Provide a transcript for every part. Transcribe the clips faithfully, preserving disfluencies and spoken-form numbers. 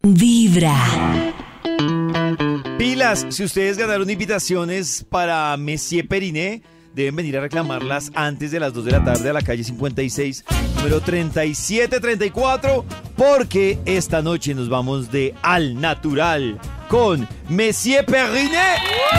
Vibra. Pilas, si ustedes ganaron invitaciones para Messier Periné, deben venir a reclamarlas antes de las dos de la tarde a la calle cincuenta y seis, número treinta y siete treinta y cuatro, porque esta noche nos vamos de Al Natural con Messier Periné.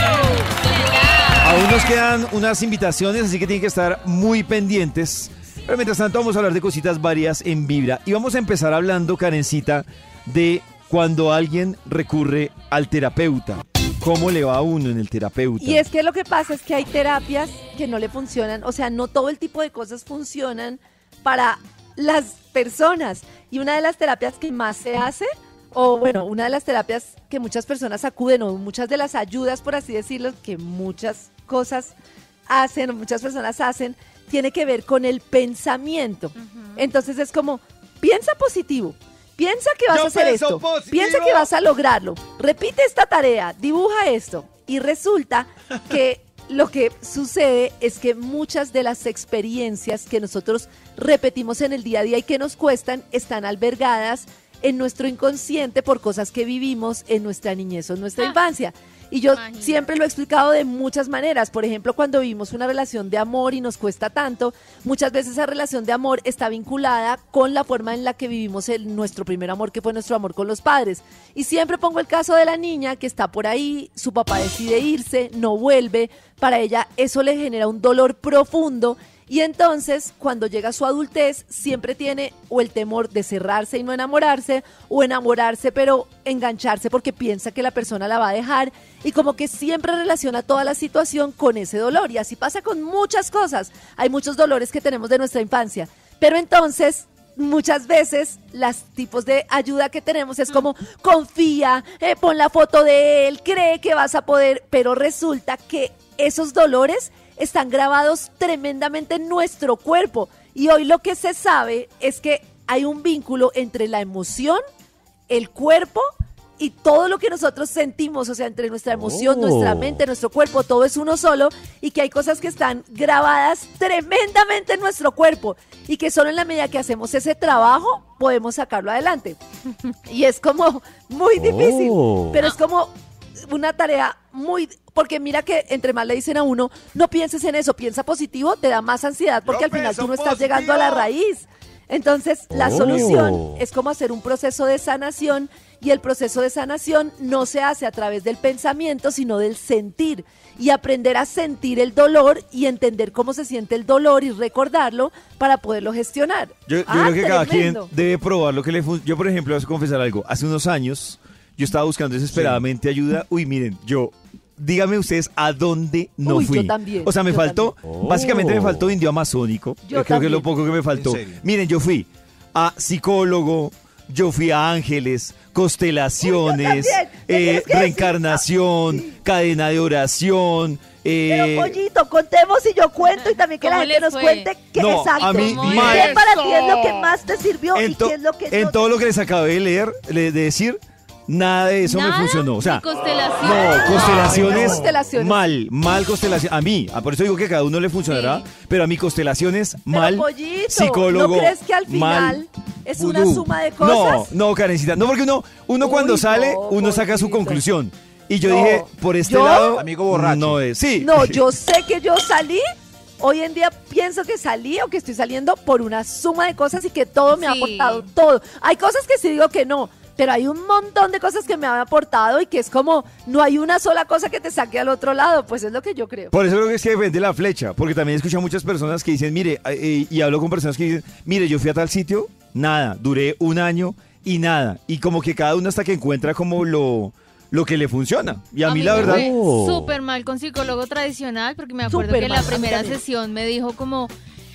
Aún nos quedan unas invitaciones, así que tienen que estar muy pendientes. Pero mientras tanto vamos a hablar de cositas varias en Vibra. Y vamos a empezar hablando, Karencita, de cuando alguien recurre al terapeuta. ¿Cómo le va a uno en el terapeuta? Y es que lo que pasa es que hay terapias que no le funcionan, o sea, no todo el tipo de cosas funcionan para las personas. Y una de las terapias que más se hace, o bueno, una de las terapias que muchas personas acuden, o muchas de las ayudas, por así decirlo, que muchas cosas hacen, o muchas personas hacen, tiene que ver con el pensamiento. Uh-huh. Entonces es como, piensa positivo. Piensa que vas Yo a hacer esto, positivo. Piensa que vas a lograrlo, repite esta tarea, dibuja esto. Y resulta que lo que sucede es que muchas de las experiencias que nosotros repetimos en el día a día y que nos cuestan están albergadas en nuestro inconsciente por cosas que vivimos en nuestra niñez o en nuestra ah. infancia. Y yo Imagínate. siempre lo he explicado de muchas maneras. Por ejemplo, cuando vivimos una relación de amor y nos cuesta tanto, muchas veces esa relación de amor está vinculada con la forma en la que vivimos el, nuestro primer amor, que fue nuestro amor con los padres. Y siempre pongo el caso de la niña que está por ahí, su papá decide irse, no vuelve, para ella eso le genera un dolor profundo. Y entonces, cuando llega a su adultez, siempre tiene o el temor de cerrarse y no enamorarse, o enamorarse pero engancharse porque piensa que la persona la va a dejar, y como que siempre relaciona toda la situación con ese dolor. Y así pasa con muchas cosas. Hay muchos dolores que tenemos de nuestra infancia. Pero entonces, muchas veces, los tipos de ayuda que tenemos es como, confía, eh, pon la foto de él, cree que vas a poder, pero resulta que esos dolores están grabados tremendamente en nuestro cuerpo. Y hoy lo que se sabe es que hay un vínculo entre la emoción, el cuerpo y todo lo que nosotros sentimos, o sea, entre nuestra emoción, oh. nuestra mente, nuestro cuerpo, todo es uno solo, y que hay cosas que están grabadas tremendamente en nuestro cuerpo y que solo en la medida que hacemos ese trabajo podemos sacarlo adelante. Y es como muy difícil, oh. pero es como una tarea muy... Porque mira que entre más le dicen a uno, no pienses en eso, piensa positivo, te da más ansiedad porque Yo al final tú no estás positivo. llegando a la raíz. Entonces, la oh. solución es como hacer un proceso de sanación, y el proceso de sanación no se hace a través del pensamiento, sino del sentir, y aprender a sentir el dolor y entender cómo se siente el dolor y recordarlo para poderlo gestionar. Yo, yo ah, creo que tremendo. Cada quien debe probar lo que le funciona. Yo, por ejemplo, voy a confesar algo. Hace unos años, yo estaba buscando desesperadamente sí. ayuda. Uy, miren, yo... Díganme ustedes a dónde no Uy, fui. Yo también. O sea, me yo faltó, oh. básicamente me faltó indio amazónico. Yo creo también. que es lo poco que me faltó. Miren, yo fui a psicólogo, yo fui a ángeles, constelaciones, Uy, eh, reencarnación, sí. cadena de oración. Eh, Pero pollito, contemos y yo cuento, y también que la gente nos cuente qué no, exacto. A mí, ¿Qué para ti es lo que más te sirvió en y qué es lo que En no todo te... lo que les acabé de leer, de decir... Nada de eso ¿Nada? me funcionó. O sea, constelaciones. no, constelaciones, constelaciones. mal, mal constelación. A mí, por eso digo que a cada uno le funcionará, sí. pero a mí constelaciones, mal, pero, pollito, psicólogo, ¿no crees que al final mal, es una vudú. suma de cosas? No, no, Karencita, no, porque uno, uno Uy, cuando sale, no, uno saca pollito. su conclusión. Y yo no. dije, por este ¿Yo? lado, amigo borracho. No es, sí. No, yo sé que yo salí. Hoy en día pienso que salí o que estoy saliendo por una suma de cosas y que todo me sí. ha aportado, todo. Hay cosas que sí digo que no, pero hay un montón de cosas que me han aportado y que es como, no hay una sola cosa que te saque al otro lado, pues es lo que yo creo. Por eso creo que es que depende de la flecha, porque también escucho a muchas personas que dicen, mire, eh, y hablo con personas que dicen, mire, yo fui a tal sitio, nada, duré un año y nada, y como que cada uno hasta que encuentra como lo... lo que le funciona. Y a, a mí, mí la verdad... Oh. Súper mal con psicólogo tradicional, porque me acuerdo Super que en la primera sesión me dijo como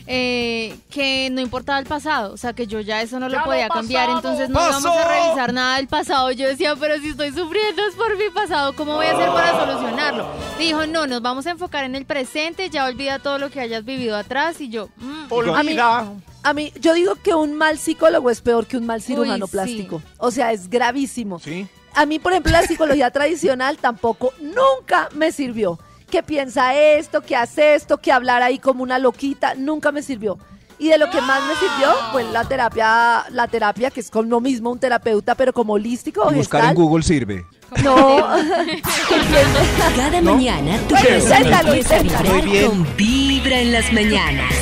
eh, que no importaba el pasado, o sea, que yo ya eso no ya lo podía lo cambiar, entonces no ¡Pasó! íbamos a revisar nada del pasado. Yo decía, pero si estoy sufriendo es por mi pasado, ¿cómo voy a hacer para solucionarlo? Dijo, no, nos vamos a enfocar en el presente, ya olvida todo lo que hayas vivido atrás, y yo... Mm, olvida. A mí, yo digo que un mal psicólogo es peor que un mal cirujano Uy, plástico. Sí. O sea, es gravísimo. Sí. A mí, por ejemplo, la psicología tradicional tampoco, nunca me sirvió. Que piensa esto, que hace esto, que hablar ahí como una loquita, nunca me sirvió. Y de lo que más me sirvió, pues la terapia, la terapia que es con uno mismo, un terapeuta, pero como holístico o Y buscar en gestal. Google sirve. No. Cada mañana tu Bueno, corazón inténtalo, empieza a inténtalo. vibrar Muy bien. con Vibra en las mañanas.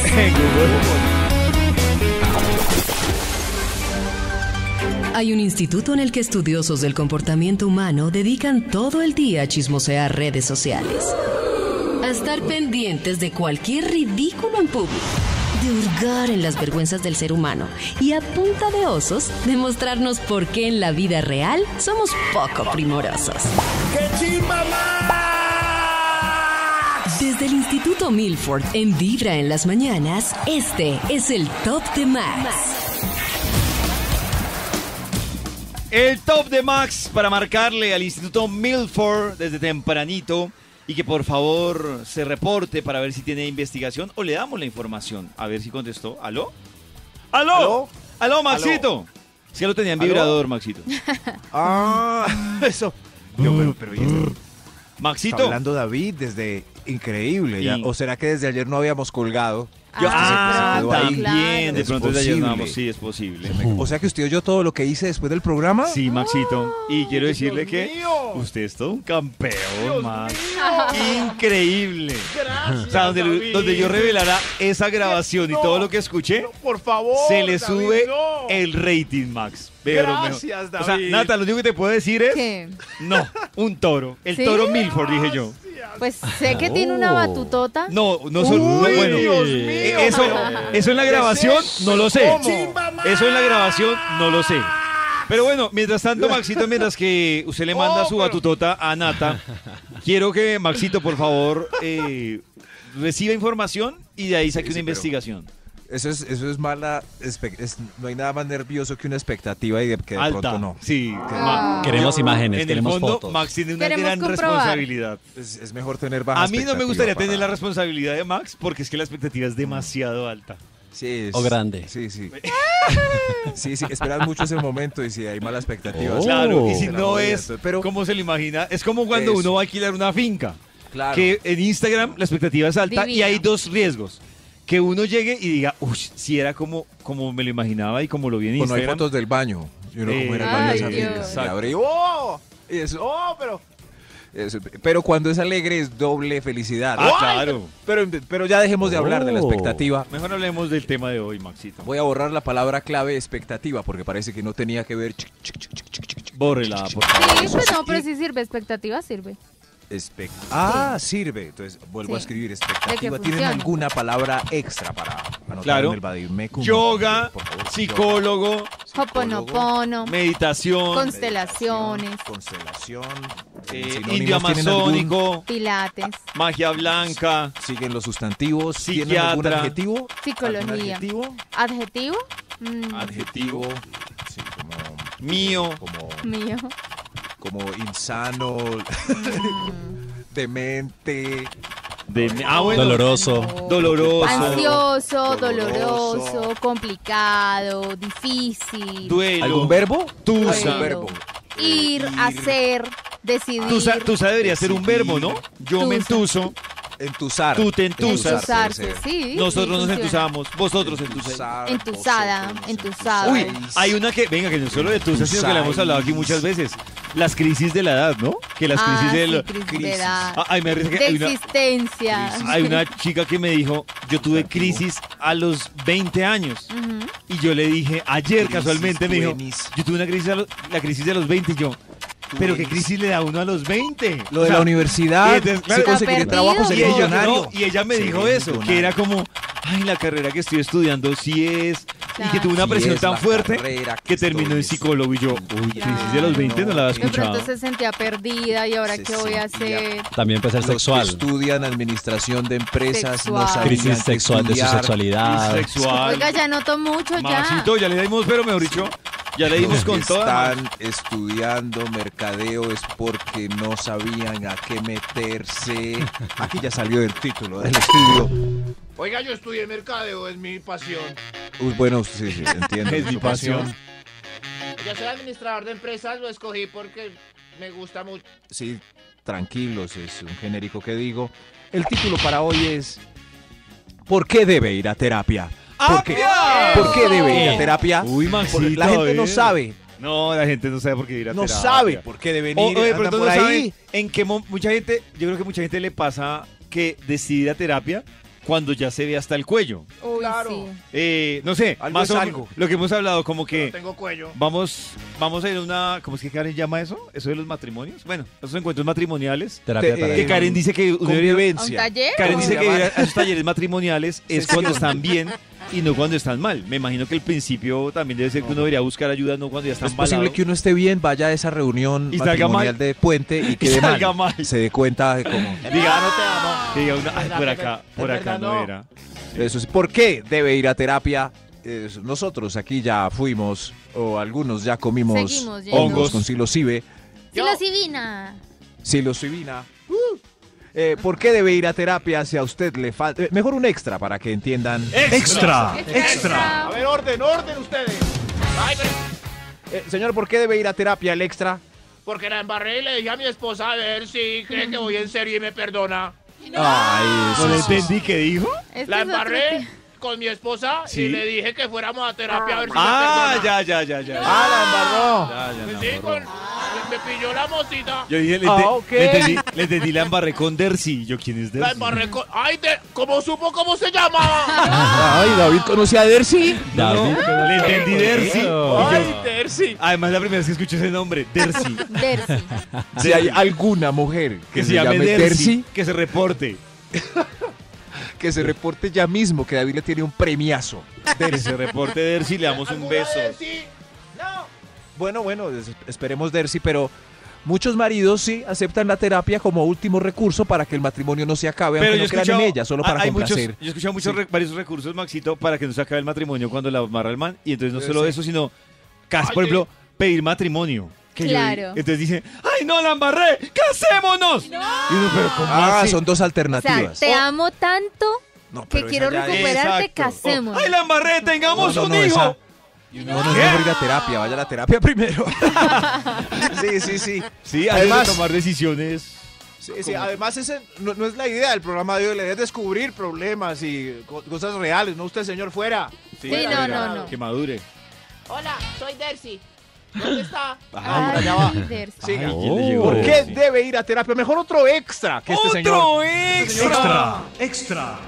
Hay un instituto en el que estudiosos del comportamiento humano dedican todo el día a chismosear redes sociales, a estar pendientes de cualquier ridículo en público, de hurgar en las vergüenzas del ser humano y a punta de osos demostrarnos por qué en la vida real somos poco primorosos. Desde el Instituto Milford en Vibra en las mañanas, este es el Top de Max. El top de Max para marcarle al Instituto Milford desde tempranito y que por favor se reporte para ver si tiene investigación o le damos la información. A ver si contestó. ¿Aló? ¿Aló? ¿Aló, ¿Aló Maxito? Sí, lo tenía en ¿Aló? vibrador, Maxito. Ah, eso. Yo, pero, pero, ¿y esto? Maxito. Está hablando David desde increíble. ya. Y- ¿O será que desde ayer no habíamos colgado? Yo- Ah, ah, se quedó ahí. también. claro. De Es pronto ya posible. llamamos. Sí, es posible. O sea que usted oyó todo lo que hice después del programa. Sí, Maxito. Y quiero decirle que usted es todo un campeón, Max. Increíble. O sea, donde, donde yo revelara esa grabación y todo lo que escuché, Por favor. se le David, sube no. el rating, Max. Pero Gracias, mejor. O sea, David. Nata, lo único que te puedo decir es, ¿Qué? no, un toro. El ¿Sí? toro Milford, dije yo. Pues sé que tiene una batutota. No, no solo, no, Uy, bueno. Dios mío, eh, Eso, pero- eso en la grabación no lo sé. ¿Cómo? Eso en la grabación no lo sé. Pero bueno, mientras tanto, Maxito, mientras que usted le manda Oh, su pero- batutota a Nata, quiero que Maxito, por favor, eh, reciba información y de ahí saque Sí, una sí, pero- investigación. Eso es, eso es mala. espe- es- no hay nada más nervioso que una expectativa y de que de Alta. pronto no. Sí. Ah. Queremos imágenes, En el queremos fondo, fotos. Max tiene una Queremos gran comprobar. responsabilidad. Es, es mejor tener baja A mí no me gustaría expectativa tener la para- responsabilidad de Max porque es que la expectativa es demasiado alta. Sí, es- O grande. Sí, sí. Sí, sí, esperas mucho ese momento y si hay mala expectativa. Oh. Claro, y si se la no voy a es hacer. Pero, como se lo imagina, es como cuando Eso. uno va a alquilar una finca. claro. Que en Instagram la expectativa es alta y Divino. hay dos riesgos. Que uno llegue y diga, uy, si era como, como me lo imaginaba y como lo vi en O no hay Instagram. fotos del baño. Y uno Eh, como era el baño de Ay, esa Dios. finca. Y Exacto. abre y ¡oh! Y es, ¡oh! Pero, eso- pero cuando es alegre es doble felicidad. Ah, ¡Ay! claro. Pero, pero ya dejemos de hablar de la Oh. expectativa. Mejor hablemos del tema de hoy, Maxito. Voy a borrar la palabra clave expectativa porque parece que no tenía que ver. chic, chic, chic, chic, chic, chic, Bórrela, por favor. Sí, pues no, pero si sirve, expectativa sirve. Expect- ah, sirve. Entonces vuelvo a Sí. escribir De expectativa. que ¿Tienen funcione. alguna palabra extra para anotar Claro. en el Badimecum? Yoga, Por favor, psicólogo, Hoponopono, meditación, constelaciones, Constelación. eh, Sinónimos, indio ¿tienen algún- amazónico, pilates, magia blanca, Siguen los sustantivos. ¿Tienen algún Psiquiatra. adjetivo? ¿Algún psicología. adjetivo? ¿Adjetivo? Mm, Adjetivo. Sí, como, mío, como, mío. como insano, demente. de, ah, bueno, Doloroso. doloroso, Ansioso, Doloroso. doloroso, complicado, difícil. duelo, ¿Algún verbo? tusa. ¿Algún verbo? Ir, Eh, hacer, decidir. Tusa, tusa debería ser un verbo, ¿no? Yo me Tusa. entuso, Entusar. tú te entusas. Entusarse, puede ser. sí. nosotros sí, nos funciona. entusamos, vosotros entusáis. Entusar, Entusada, vosotros entusado. Uy, entusáis. hay una que, venga, que no es solo de tusa, sino que la hemos hablado aquí muchas veces. Las crisis de la edad, ¿no? Que las Ah, crisis de... sí, lo- crisis de crisis. edad. Ah, ay, me parece que de hay una, existencia. hay una chica que me dijo, yo tuve crisis a los veinte años. Ujú. Y yo le dije, ayer Crisis casualmente me dijo, tuenis. yo tuve una crisis, a lo- la crisis de los veinte y yo, pero ¿qué crisis le da uno a los veinte? Lo O de sea, la universidad, y entonces, claro, se conseguiré Está trabajo, perdido. sería y ella, millonario. no, y ella me Sería dijo eso, millonario. que era como, ay, la carrera que estoy estudiando sí es, y que Claro. tuvo una Sí presión es tan la fuerte carrera que terminó en estoy psicólogo. Y yo, uy, crisis de los veinte no la había De pronto escuchado. se sentía perdida y ahora Se qué voy a sentía- hacer. También puede ser Los que sexual. estudian administración de empresas no Sexual. sabían Crisis qué sexual de su estudiar. sexualidad. Sexual. Oiga, ya noto mucho ya. Maxito, ya le dimos, pero mejor dicho, ya le dimos Los que con toda. están estudiando mercadeo es porque no sabían a qué meterse. Aquí ya salió el título del estudio. Oiga, yo estudié mercadeo, es mi pasión. Uy, bueno, sí, sí, entiendo. Es mi su pasión. Ya soy administrador de empresas, lo escogí porque me gusta mucho. Sí, tranquilos, es un genérico que digo. El título para hoy es ¿por qué debe ir a terapia? ¿Por qué? ¿Por qué debe ir a terapia? Uy, Porque Maxito, la a gente no ver. sabe. No, la gente no sabe por qué ir a No terapia. sabe por qué deben O, ir. oye, anda pero por no ahí. sabe en qué mo- mucha gente, yo creo que mucha gente le pasa que decide ir a terapia cuando ya se ve hasta el cuello. Uy, Claro. sí. Eh, no sé, Algo más es o algo. lo que hemos hablado, como No que tengo cuello. vamos, vamos a ir a una, ¿cómo es que Karen llama eso? Eso de los matrimonios. Bueno, esos encuentros matrimoniales. Terapia Te- para Que eh, Karen dice que uno debería- ¿A un Convivencia. taller? Karen o- dice que llamar? ir a esos talleres matrimoniales es Sí, cuando sí. están bien y no cuando están mal. Me imagino que el principio también debe ser que uno debería buscar ayuda, no cuando ya está Es posible que uno esté bien, vaya a esa reunión Y salga matrimonial mal. de puente y quede salga mal. mal. Se dé cuenta de cómo. Diga, no te amo. que diga una, ay, verdad, por es acá, verdad, por es acá verdad, no no. era. Eso es, ¿por qué debe ir a terapia? Eh, nosotros aquí ya fuimos, o algunos ya comimos Seguimos yendo. hongos con psilocibe, Psilocibina. psilocibina. Uh. Eh, ¿Por qué debe ir a terapia si a usted le falta? eh, mejor un extra para que entiendan. Extra. Extra. A ver, orden, orden ustedes. Ay, pero- Eh, señor, ¿por qué debe ir a terapia el extra? porque la embarré y le dije a mi esposa a ver si cree que voy en serio y me perdona. Ay, No le sí, sí, entendí qué dijo. Este La es otro embarré tema. con mi esposa Sí. y le dije que fuéramos a terapia a ver si Ah, me perdona. ya, ya, ya, ya. Ah, la embarró. Ya, ya, Pues la sí, embarró. con- me pilló la mosita. Yo dije, le, Ah, ente- ok. le entendí, le entendí, la embarré con Dercy. Yo, ¿quién es La Dercy? embarré con... Ay, de... ¿cómo supo cómo se llamaba? Ay, David conocía a Dercy. No, no, le entendí Dercy. Y yo- Ay, Terci. además, la primera vez que escuché ese nombre, Dercy. Dercy. Si hay alguna mujer Que se llame Dercy, que se reporte. que se reporte ya mismo, que David le tiene un premiazo. Que se reporte Dercy, le damos un ¿Alguna beso. Dercy? No. Bueno, bueno, des- esperemos Dercy, pero muchos maridos sí aceptan la terapia como último recurso para que el matrimonio no se acabe, Pero aunque yo no he crean escuchado, en ella, solo para hay muchos, complacer. yo he escuchado muchos Sí. re- varios recursos, Maxito, para que no se acabe el matrimonio cuando la amarra el man. Y entonces no Sí, solo sí. eso, sino, casi, Ay, por sí. ejemplo, pedir matrimonio. Que yo- Claro. entonces dice, ¡ay, no, la embarré! ¡Casémonos! Y uno, pero ¿cómo Ah, así? son dos O sea, alternativas. te amo tanto No, que pero quiero esa ya es- recuperarte, Exacto. casemos. ¡Ay, la embarré! ¡Tengamos No, no, un no, hijo! esa- No, no es mejor ir a terapia, vaya a la terapia primero. sí, sí, sí. Sí, Además- además, tomar decisiones. Sí, sí, además ese no, no es la idea del programa de hoy, la idea es descubrir problemas y co- cosas reales, no usted, señor, fuera. Sí, no, no, no. Que madure. Hola, soy Dercy. ¿Dónde está? Ay, allá va. Dercy. Siga. Ay, ¿quién le llegó? ¿Por qué Sí. debe ir a terapia? Mejor otro extra que este señor. ¡Otro extra! Extra.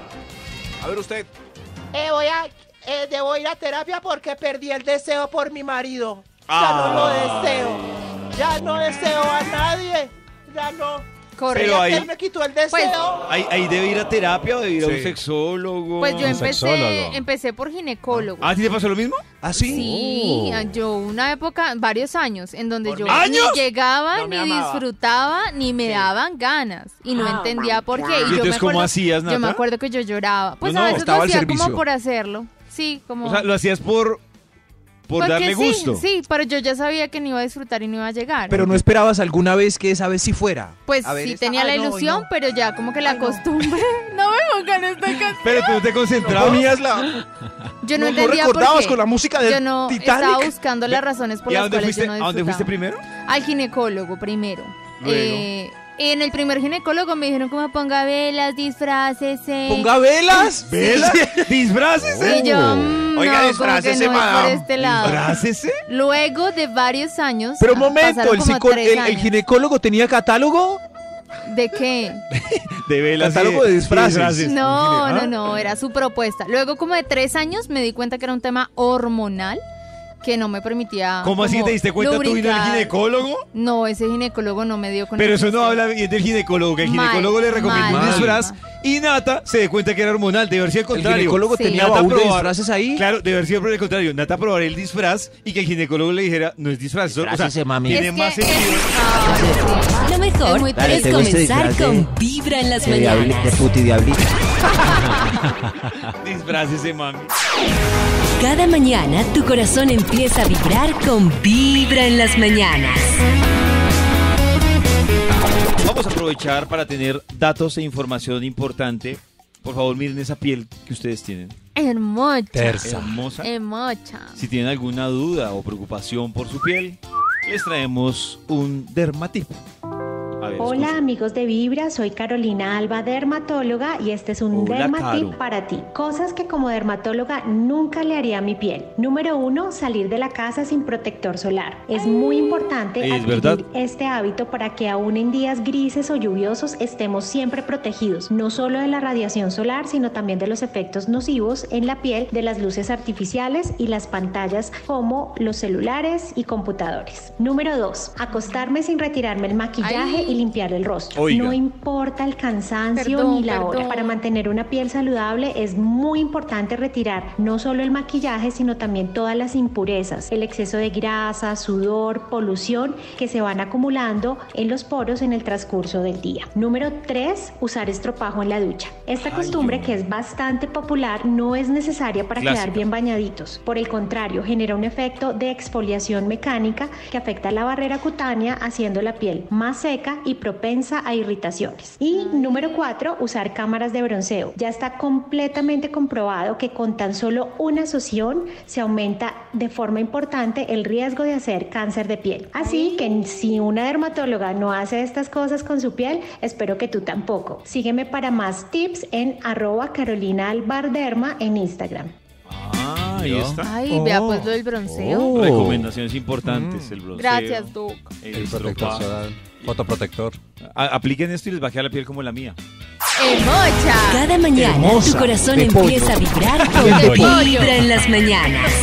A ver usted. Eh, voy a... eh, debo ir a terapia porque perdí el deseo por mi marido. Ya Ah. no lo deseo. Ya no deseo a nadie. Ya no. Correcto. Pero ahí- Él me quitó el deseo. ¿Ahí, ahí debe ir a terapia o debe ir a un Sí. sexólogo? Pues yo Un empecé, sexólogo. empecé por ginecólogo. ¿Ah, ¿sí te pasó lo mismo? ¿Ah, sí? Sí, Oh. yo una época, varios años, en donde ¿Por yo años? ni llegaba, No me ni amaba. disfrutaba, ni me daban ganas. Y no entendía por qué. Y, ¿Y yo entonces me cómo acuerdo, hacías, Yo me Nata? acuerdo que yo lloraba. Pues No, no, a veces estaba lo al hacía servicio. como por hacerlo. Sí, como... O sea, lo hacías por, por porque darle sí, gusto. Sí, pero yo ya sabía que no iba a disfrutar y no iba a llegar. Pero no esperabas alguna vez que esa vez sí fuera. Pues A ver, sí esta- tenía la ay, no, ilusión, no. pero ya como que la costumbre. No me pongan esta canción. Pero tú no te concentrabas. Ponías la. Yo no, no entendía por recordabas qué. con la música de Yo no Titanic. estaba buscando las razones por ¿Y a las dónde cuales fuiste, yo no a dónde fuiste disfrutaba. primero? Al ginecólogo primero. Luego. Eh, en el primer ginecólogo me dijeron como ponga velas, disfraces. ¿Ponga velas? ¿Vela? ¿Disfrácese? Y yo, mm, Oiga, no, como que disfrácese, no es por madame. este lado. ¿Disfrácese? Luego de varios años. Pero un ah, momento, pasaron el, como psico- tres el, el años. ginecólogo tenía catálogo. ¿De qué? De velas. Catálogo de disfraces. No, ¿Ah? no, no, era su propuesta. Luego, como de tres años, me di cuenta que era un tema hormonal que no me permitía. ¿Cómo así como te diste cuenta tú y no el lubricar. ginecólogo? No, ese ginecólogo no me dio con Pero el eso no sistema. habla bien del ginecólogo, que el Mal, ginecólogo le recomienda un mal. disfraz y Nata se dio cuenta que era hormonal, debe haber sido el El contrario. ginecólogo Sí. tenía Nata baúl de probar- disfraces ahí. Claro, debe haber sido por el contrario. Nata probar el disfraz y que el ginecólogo le dijera, no es disfraz. eso- o sea, Disfrácese, mami. tiene Es más que- sentido. Ay, sí. Lo mejor Es muy es triste. comenzar con Vibra en las mañanas. puti diablito. Disfrácese, mami. Cada mañana tu corazón empieza a vibrar con Vibra en las mañanas. Vamos a aprovechar para tener datos e información importante. Por favor, miren esa piel que ustedes tienen. Hermosa. Terza. Hermosa. Hermosa. Si tienen alguna duda o preocupación por su piel, les traemos un dermatip. A ver, Hola escuchen. amigos de Vibra, soy Carolina Alba, dermatóloga, y este es un Hola, dermatip Caro. para ti. Cosas que como dermatóloga nunca le haría a mi piel. Número uno, salir de la casa sin protector solar. Es muy importante Es adquirir verdad. este hábito para que aún en días grises o lluviosos estemos siempre protegidos, no solo de la radiación solar, sino también de los efectos nocivos en la piel de las luces artificiales y las pantallas como los celulares y computadores. Número dos, acostarme sin retirarme el maquillaje Ay. y limpiar el rostro. Oiga. No importa el cansancio Perdón, ni la perdón. hora. Para mantener una piel saludable es muy importante retirar no solo el maquillaje, sino también todas las impurezas, el exceso de grasa, sudor, polución que se van acumulando en los poros en el transcurso del día. Número tres, usar estropajo en la ducha. Esta Ay, costumbre, Dios. que es bastante popular, no es necesaria para Clásica. quedar bien bañaditos. Por el contrario, genera un efecto de exfoliación mecánica que afecta la barrera cutánea, haciendo la piel más seca y propensa a irritaciones. Y número cuatro, usar cámaras de bronceo. Ya está completamente comprobado que con tan solo una sesión se aumenta de forma importante el riesgo de hacer cáncer de piel. Así que si una dermatóloga no hace estas cosas con su piel, espero que tú tampoco. Sígueme para más tips en arroba Carolina Albarderma en Instagram. Ah, ahí ¿Yo? está. Ay, vea pues lo del bronceo. Oh. Recomendaciones importantes, el bronceo. Gracias, Doc. El, El protector estropajo. solar, fotoprotector. A- apliquen esto y les va a quedar la piel como la mía. ¡Emocha! Cada mañana Hermosa, tu corazón de empieza pollo. a vibrar con De pollo. Vibra en las mañanas.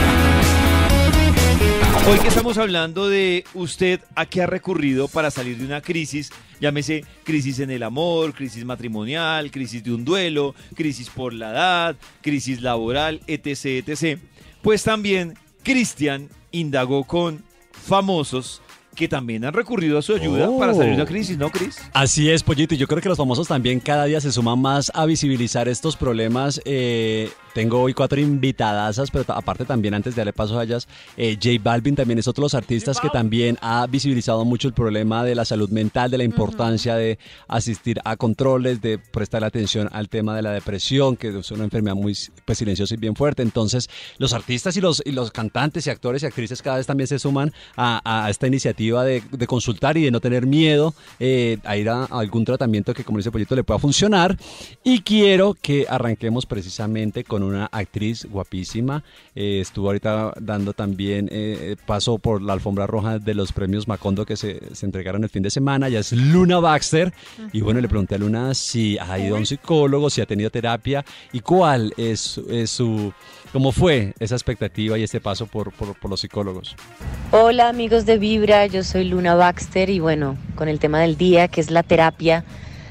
Hoy que estamos hablando de usted a qué ha recurrido para salir de una crisis, llámese crisis en el amor, crisis matrimonial, crisis de un duelo, crisis por la edad, crisis laboral, etc, etcétera. Pues también Cristian indagó con famosos que también han recurrido a su ayuda Oh. para salir de una crisis, ¿no, Cris? Así es, Pollito, y yo creo que los famosos también cada día se suman más a visibilizar estos problemas. Eh, tengo hoy cuatro invitadasas, pero ta- aparte también, antes de darle paso a ellas, eh, J Balvin también es otro de los artistas que también ha visibilizado mucho el problema de la salud mental, de la importancia de asistir a controles, de prestar atención al tema de la depresión, que es una enfermedad muy pues, silenciosa y bien fuerte. Entonces, los artistas y los, y los cantantes y actores y actrices cada vez también se suman a, a esta iniciativa de, de consultar y de no tener miedo eh, a ir a, a algún tratamiento que, como dice Pollito, le pueda funcionar. Y quiero que arranquemos precisamente con una actriz guapísima. Eh, estuvo ahorita dando también eh, paso por la alfombra roja de los premios Macondo que se, se entregaron el fin de semana. Ella es Luna Baxter. Y bueno, le pregunté a Luna si ha ido a un psicólogo, si ha tenido terapia y cuál es, es su... ¿Cómo fue esa expectativa y este paso por, por, por los psicólogos? Hola amigos de Vibra, yo soy Luna Baxter y bueno, con el tema del día que es la terapia,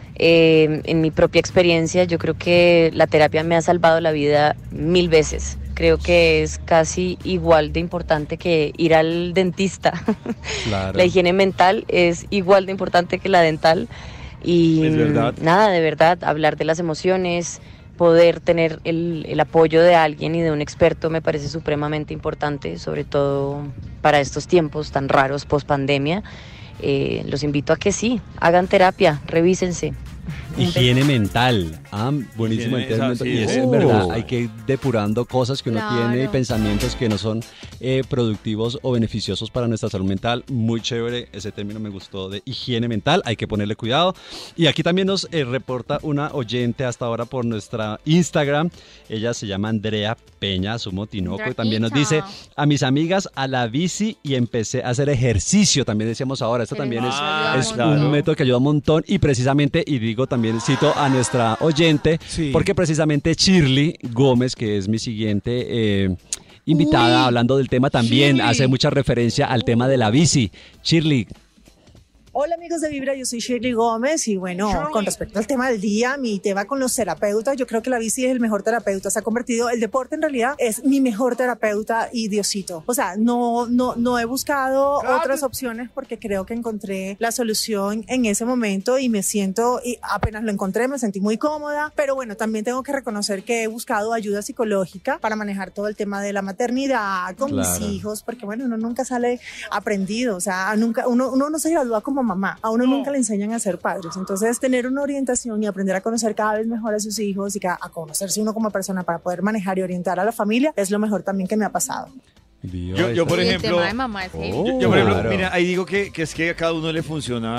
eh, en mi propia experiencia yo creo que la terapia me ha salvado la vida mil veces. Creo que es casi igual de importante que ir al dentista. Claro. La higiene mental es igual de importante que la dental y Es verdad. nada, de verdad, hablar de las emociones, poder tener el, el apoyo de alguien y de un experto me parece supremamente importante, sobre todo para estos tiempos tan raros post pandemia. Eh, los invito a que sí, hagan terapia, revísense. Higiene mental. Ah, buenísimo. Higiene, el término. esa, sí, Y es es- verdad, Oh. hay que ir depurando cosas que uno Claro. tiene y pensamientos que no son eh, productivos o beneficiosos para nuestra salud mental. Muy chévere, ese término me gustó de higiene mental, hay que ponerle cuidado. Y aquí también nos eh, reporta una oyente hasta ahora por nuestra Instagram. Ella se llama Andrea Peña, Sumo Tinoco, y también nos dice: a mis amigas a la bici y empecé a hacer ejercicio. También decíamos ahora, esto El también es, Ah, es claro. un método que ayuda un montón. Y precisamente, y digo también, cito a nuestra oyente, Sí. porque precisamente Shirley Gómez, que es mi siguiente eh, invitada, Uy, hablando del tema, también Shirley. hace mucha referencia al tema de la bici. Shirley, Hola amigos de Vibra, yo soy Shirley Gómez y bueno, con respecto al tema del día, mi tema con los terapeutas, yo creo que la bici es el mejor terapeuta, se ha convertido, el deporte en realidad es mi mejor terapeuta y Diosito. O sea, no, no, no he buscado otras opciones porque creo que encontré la solución en ese momento y me siento, y apenas lo encontré, me sentí muy cómoda, pero bueno, también tengo que reconocer que he buscado ayuda psicológica para manejar todo el tema de la maternidad con Claro. mis hijos, porque bueno, uno nunca sale aprendido, o sea, nunca, uno, uno no se gradúa como mamá, a uno nunca le enseñan a ser padres, entonces tener una orientación y aprender a conocer cada vez mejor a sus hijos y que a, a conocerse uno como persona para poder manejar y orientar a la familia es lo mejor también que me ha pasado. Yo, yo, por Y el ejemplo, tema de mamá es heavy. yo, yo, por ejemplo, Claro. mira, ahí digo que, que es que a cada uno le funciona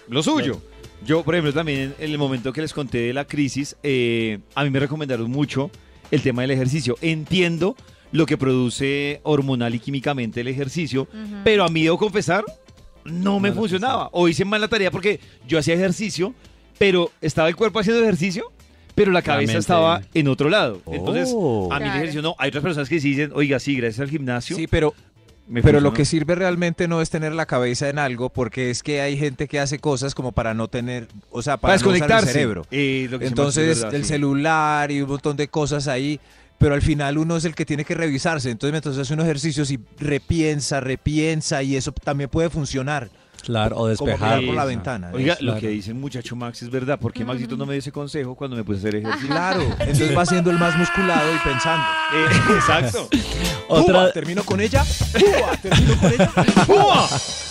lo suyo. Yo, por ejemplo, también en el momento que les conté de la crisis, eh, a mí me recomendaron mucho el tema del ejercicio. Entiendo lo que produce hormonal y químicamente el ejercicio, uh-huh. pero a mí, debo confesar, no me no funcionaba. O hice mal la tarea porque yo hacía ejercicio, pero estaba el cuerpo haciendo ejercicio, pero la cabeza Realmente. estaba en otro lado. Entonces, oh. a mí claro. el ejercicio no. Hay otras personas que sí dicen, oiga, sí, gracias al gimnasio. Sí, pero... Pero funcionó. Lo que sirve realmente no es tener la cabeza en algo, porque es que hay gente que hace cosas como para no tener, o sea, para, para no usar el cerebro. Eh, lo que Entonces, verdad, el sí. celular y un montón de cosas ahí, pero al final uno es el que tiene que revisarse. Entonces, mientras hace unos ejercicios y repiensa, repiensa, y eso también puede funcionar. Claro, o despejar por la ventana. Oiga, es, lo claro. que dice el muchacho Max es verdad, porque mm. Maxito no me dio ese consejo cuando me puse a hacer ejercicio. Claro, entonces va siendo el más musculado y pensando. Eh, exacto. Otra... Uva, termino con ella. Uva, termino con ella. Uva.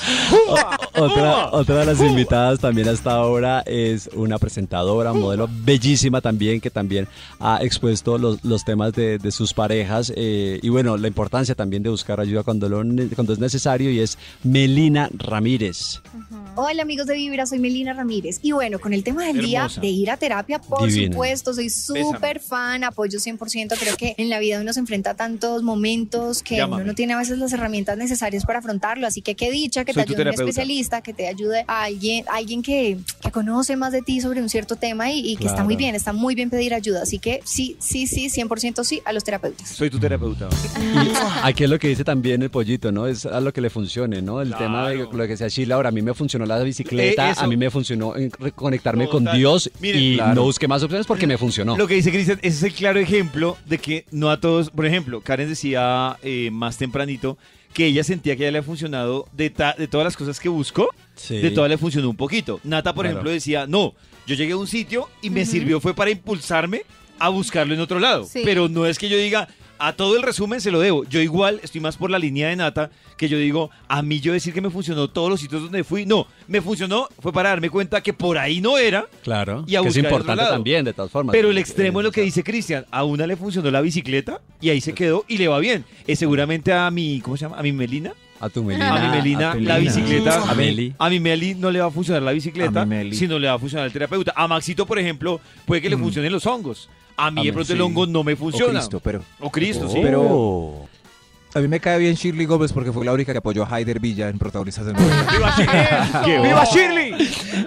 Uva. Otra, otra de las Uva. invitadas también hasta ahora es una presentadora, modelo bellísima también, que también ha expuesto los, los temas de, de sus parejas eh, y bueno, la importancia también de buscar ayuda cuando, lo, cuando es necesario, y es Melina Ramírez. Uh-huh. Hola amigos de Vibra, soy Melina Ramírez. Y bueno, con el tema del Hermosa. día de ir a terapia, por Divina. supuesto, soy súper fan, apoyo cien por ciento. Creo que en la vida uno se enfrenta a tantos momentos que Llámame. uno no tiene a veces las herramientas necesarias para afrontarlo. Así que qué dicha que soy te ayude un especialista, que te ayude a alguien, a alguien que, que conoce más de ti sobre un cierto tema y, y que Claro. está muy bien, está muy bien pedir ayuda. Así que sí, sí, sí, cien por ciento sí a los terapeutas. Soy tu terapeuta. Y aquí es lo que dice también el pollito, ¿no? Es a lo que le funcione, ¿no? El Claro. tema de lo que decía Sheila, ahora a mí me funcionó la bicicleta, Eh, a mí me funcionó en reconectarme Total. con Dios. Miren, y claro. no busqué más opciones porque me funcionó. Lo que dice Cristian, ese es el claro ejemplo de que no a todos, por ejemplo, Karen decía eh, más tempranito que ella sentía que a ella le ha funcionado de, ta, de todas las cosas que buscó, Sí. de todas le funcionó un poquito. Nata, por Claro. ejemplo, decía, no, yo llegué a un sitio y me Ujú. sirvió fue para impulsarme a buscarlo en otro lado. Sí. Pero no es que yo diga, a todo el resumen se lo debo. Yo igual estoy más por la línea de Nata, que yo digo, a mí yo decir que me funcionó todos los sitios donde fui, no, me funcionó, fue para darme cuenta que por ahí no era. Claro, Y a que es buscar el otro importante lado. también, de todas formas. Pero el extremo Eh, es lo que dice Cristian. A una le funcionó la bicicleta y ahí se quedó y le va bien. Eh, seguramente a mi, ¿cómo se llama? A mi Melina. A tu Melina. A mi Melina, a tu la Melina. bicicleta. A Meli. A mi Meli no le va a funcionar la A bicicleta, mi Meli. sino le va a funcionar el terapeuta. A Maxito, por ejemplo, puede que le Mm. funcionen los hongos. A mí A de mí, pronto sí. el hongo no me O funciona. Cristo, pero... O Cristo, sí. Pero- Oh. A mí me cae bien Shirley Gómez porque fue la única que apoyó a Haider Villa en protagonistas del mundo. ¡Viva Shirley! ¡Viva Shirley!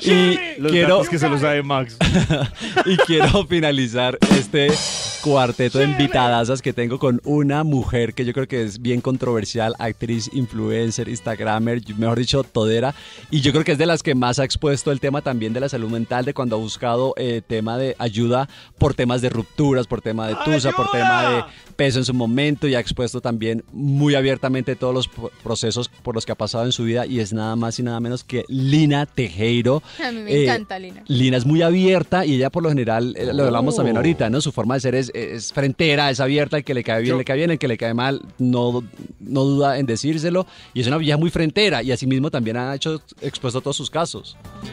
Y Los quiero, datos que se los sabe Max. y quiero finalizar este cuarteto de invitadasas que tengo con una mujer que yo creo que es bien controversial, actriz, influencer, instagramer, mejor dicho, todera, y yo creo que es de las que más ha expuesto el tema también de la salud mental, de cuando ha buscado eh, tema de ayuda por temas de rupturas, por tema de tusa, por tema de peso en su momento, y ha expuesto también muy abiertamente todos los pro- procesos por los que ha pasado en su vida, y es nada más y nada menos que Lina Tejero. A mí me Eh, encanta, Lina. Lina es muy abierta y ella por lo general, eh, lo hablamos Oh. también ahorita, ¿no? Su forma de ser es, es frentera, es abierta, el que le cae bien, Yo- le cae bien, el que le cae mal, no, no duda en decírselo, y es una vieja muy frentera, y asimismo también ha hecho expuesto todos sus casos.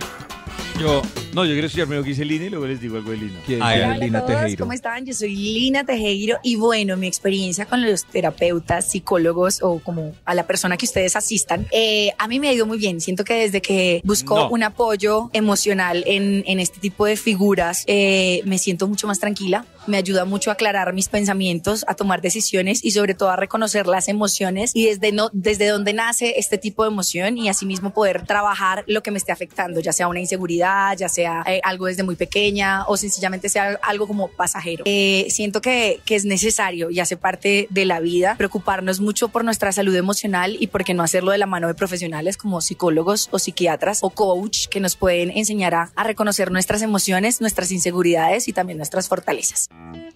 Yo, no, yo quiero escuchar primero que dice Lina y luego les digo algo de Lina. ¿Quién? Ay, ¿Quién es Hola a Lina todos, Tejero? ¿cómo están? Yo soy Lina Tejero y bueno, mi experiencia con los terapeutas, psicólogos o como a la persona que ustedes asistan, eh, a mí me ha ido muy bien. Siento que desde que busco No. un apoyo emocional en, en este tipo de figuras, eh, me siento mucho más tranquila. Me ayuda mucho a aclarar mis pensamientos, a tomar decisiones y sobre todo a reconocer las emociones y desde, no, desde dónde nace este tipo de emoción y asimismo poder trabajar lo que me esté afectando, ya sea una inseguridad, ya sea eh, algo desde muy pequeña o sencillamente sea algo como pasajero. Eh, siento que, que es necesario y hace parte de la vida preocuparnos mucho por nuestra salud emocional y por qué no hacerlo de la mano de profesionales como psicólogos o psiquiatras o coach que nos pueden enseñar a, a reconocer nuestras emociones, nuestras inseguridades y también nuestras fortalezas.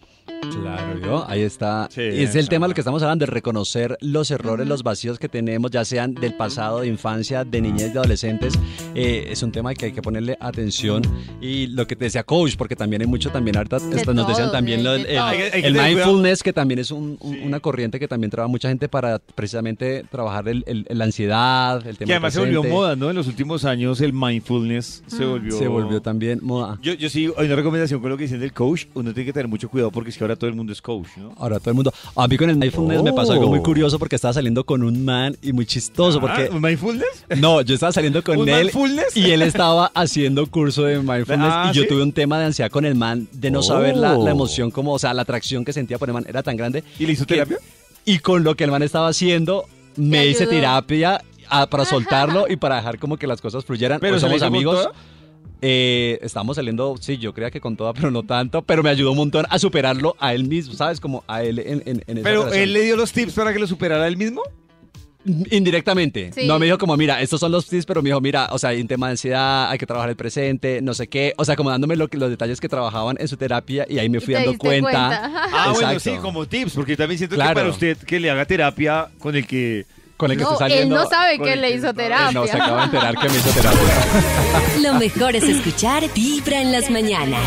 Claro, yo, ahí está. Sí, es el eso. tema de lo que estamos hablando, de reconocer los errores, los vacíos que tenemos, ya sean del pasado, de infancia, de niñez, de adolescentes. Eh, es un tema que hay que ponerle atención. Y lo que te decía coach, porque también hay mucho, también ahorita esto, nos decían todo, también de- lo de del- el, todo. Hay que- hay que el tener mindfulness, que también es un- un- una corriente que también trabaja mucha gente para precisamente trabajar el, el- la ansiedad, el tema Que además se volvió presente. moda, ¿no? En los últimos años el mindfulness se volvió... Se volvió también moda. Yo, yo sí, hay una recomendación con lo que dicen del coach. Uno tiene que tener mucho cuidado porque es que ahora todo el mundo es coach. coach, ¿no? Ahora todo el mundo. A mí con el mindfulness Oh. me pasó algo muy curioso porque estaba saliendo con un man y muy chistoso. Porque, ¿Un mindfulness? no, yo estaba saliendo con ¿Un él mindfulness? y él estaba haciendo curso de mindfulness Ah, y yo ¿sí? tuve un tema de ansiedad con el man de no Oh. saber la, la emoción, como, o sea, la atracción que sentía por el man era tan grande. ¿Y le hizo que- terapia? Y con lo que el man estaba haciendo, me hice ayudó. terapia a- para soltarlo y para dejar como que las cosas fluyeran. ¿Pero Hoy se le somos hizo con amigos. toda? Eh, estamos saliendo, sí, yo creía que con toda, pero no tanto. Pero me ayudó un montón a superarlo a él mismo, ¿sabes? Como a él en, en, en esa ¿Pero relación. él le dio los tips para que lo superara él mismo? Indirectamente. Sí. No me dijo como, mira, estos son los tips, pero me dijo, mira, o sea, hay un tema de ansiedad, hay que trabajar el presente, no sé qué. O sea, como dándome lo que, los detalles que trabajaban en su terapia y ahí me Y fui te dando diste cuenta. cuenta. Ah, bueno, Exacto. sí, como tips, porque yo también siento Claro. que para usted que le haga terapia con el que... Con el que No, estoy él saliendo. no sabe con que el le que hizo está- terapia. No, se acaba de enterar que me hizo terapia. Lo mejor es escuchar Vibra en las mañanas.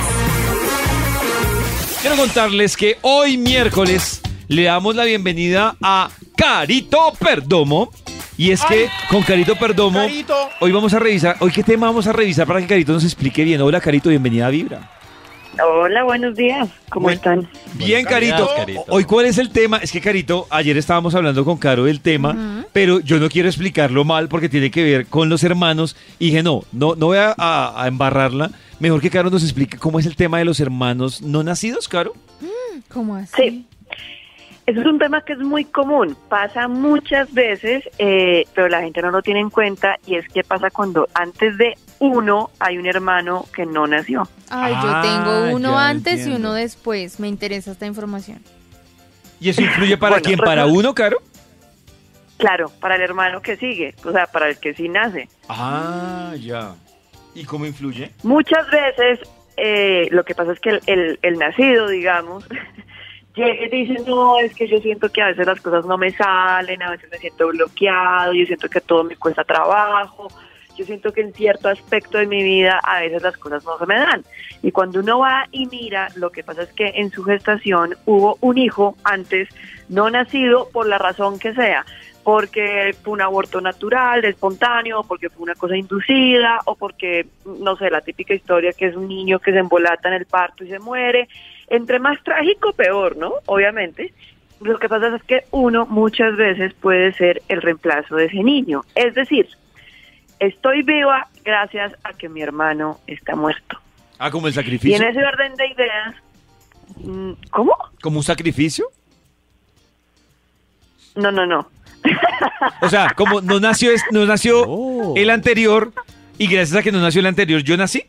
Quiero contarles que hoy miércoles le damos la bienvenida a Carito Perdomo. Y es que con Carito Perdomo, Carito. hoy vamos a revisar, hoy qué tema vamos a revisar para que Carito nos explique bien. Hola Carito, bienvenida a Vibra. Hola, buenos días. ¿Cómo Buen- están? Bien, Buenos Carito. días, Carito. Hoy, ¿cuál es el tema? Es que, Carito, ayer estábamos hablando con Caro del tema, pero yo no quiero explicarlo mal porque tiene que ver con los hermanos. Y dije, no, no, no voy a, a- a embarrarla. Mejor que Caro nos explique cómo es el tema de los hermanos no nacidos, Caro. ¿Cómo así? Sí. Eso es un tema que es muy común, pasa muchas veces, eh, pero la gente no lo tiene en cuenta, y es que pasa cuando antes de uno hay un hermano que no nació. Ay, Ah, yo tengo uno ya antes entiendo. y uno después. Me interesa esta información. ¿Y eso influye para Bueno, quién? ¿Para resulta- uno, Caro? Claro, para el hermano que sigue, o sea, para el que sí nace. Ah, ya. ¿Y cómo influye? Muchas veces eh, lo que pasa es que el, el- el nacido, digamos, llega y dice, no, es que yo siento que a veces las cosas no me salen, a veces me siento bloqueado, yo siento que todo me cuesta trabajo, yo siento que en cierto aspecto de mi vida a veces las cosas no se me dan. Y cuando uno va y mira, lo que pasa es que en su gestación hubo un hijo antes no nacido por la razón que sea, porque fue un aborto natural, espontáneo, porque fue una cosa inducida, o porque, no sé, la típica historia que es un niño que se embolata en el parto y se muere. Entre más trágico, peor, ¿no? Obviamente. Lo que pasa es que uno muchas veces puede ser el reemplazo de ese niño. Es decir, estoy viva gracias a que mi hermano está muerto. Ah, como el Y sacrificio. en ese orden de ideas, mm, ¿cómo? ¿Como un sacrificio? No, no, no. O sea, como no nació, es- no nació Oh. el anterior y gracias a que no nació el anterior, yo nací.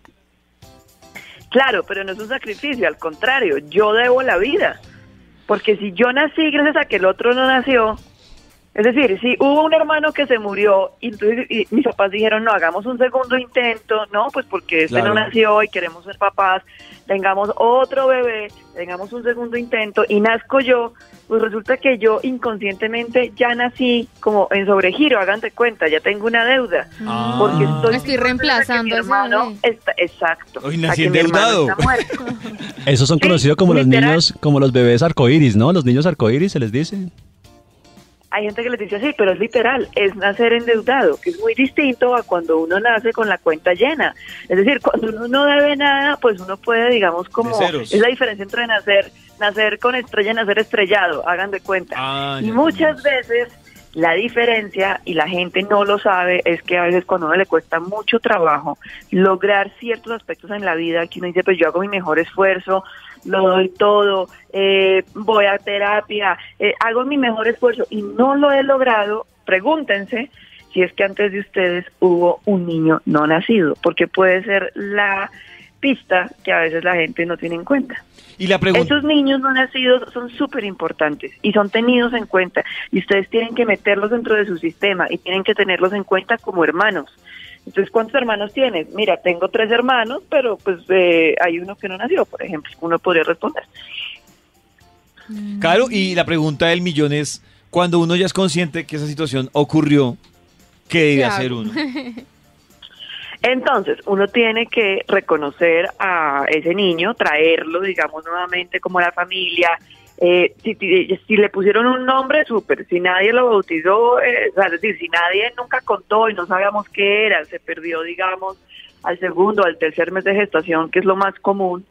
Claro, pero no es un sacrificio, al contrario, yo debo la vida. Porque si yo nací gracias a que el otro no nació, es decir, si hubo un hermano que se murió y, entonces, y mis papás dijeron, no, hagamos un segundo intento, no, pues porque este Claro. no nació y queremos ser papás, tengamos otro bebé, tengamos un segundo intento y nazco yo, pues resulta que yo inconscientemente ya nací como en sobregiro, hagan de cuenta, ya tengo una deuda. Ah. Porque estoy, Estoy reemplazando mi a ese hermano bebé. está, exacto. Hoy a nací que mi hermano endeudado. está muerto. Esos son Sí, conocidos como los literal. niños, como los bebés arcoíris, ¿no? Los niños arcoíris se les dice. Hay gente que les dice así, pero es literal, es nacer endeudado, que es muy distinto a cuando uno nace con la cuenta llena. Es decir, cuando uno no debe nada, pues uno puede, digamos, como... De ceros. Es la diferencia entre nacer nacer con estrella y nacer estrellado, hagan de cuenta. Ah, y ya muchas veces la diferencia, y la gente no lo sabe, es que a veces cuando a uno le cuesta mucho trabajo lograr ciertos aspectos en la vida, que uno dice, pues yo hago mi mejor esfuerzo, lo doy todo, eh, voy a terapia, eh, hago mi mejor esfuerzo y no lo he logrado, pregúntense si es que antes de ustedes hubo un niño no nacido, porque puede ser la pista que a veces la gente no tiene en cuenta. Y la pregunta... Esos niños no nacidos son súper importantes y son tenidos en cuenta y ustedes tienen que meterlos dentro de su sistema y tienen que tenerlos en cuenta como hermanos. Entonces, ¿cuántos hermanos tienes? Mira, tengo tres hermanos, pero pues eh, hay uno que no nació, por ejemplo. Uno podría responder. Claro, y la pregunta del millón es, cuando uno ya es consciente que esa situación ocurrió, ¿qué debe ¿Qué hacer hago? uno? Entonces, uno tiene que reconocer a ese niño, traerlo, digamos, nuevamente como a la familia. Eh, si, si, si le pusieron un nombre, súper. Si nadie lo bautizó, eh, o sea, es decir, si nadie nunca contó y no sabíamos qué era, se perdió, digamos, al segundo, al tercer mes de gestación, que es lo más común,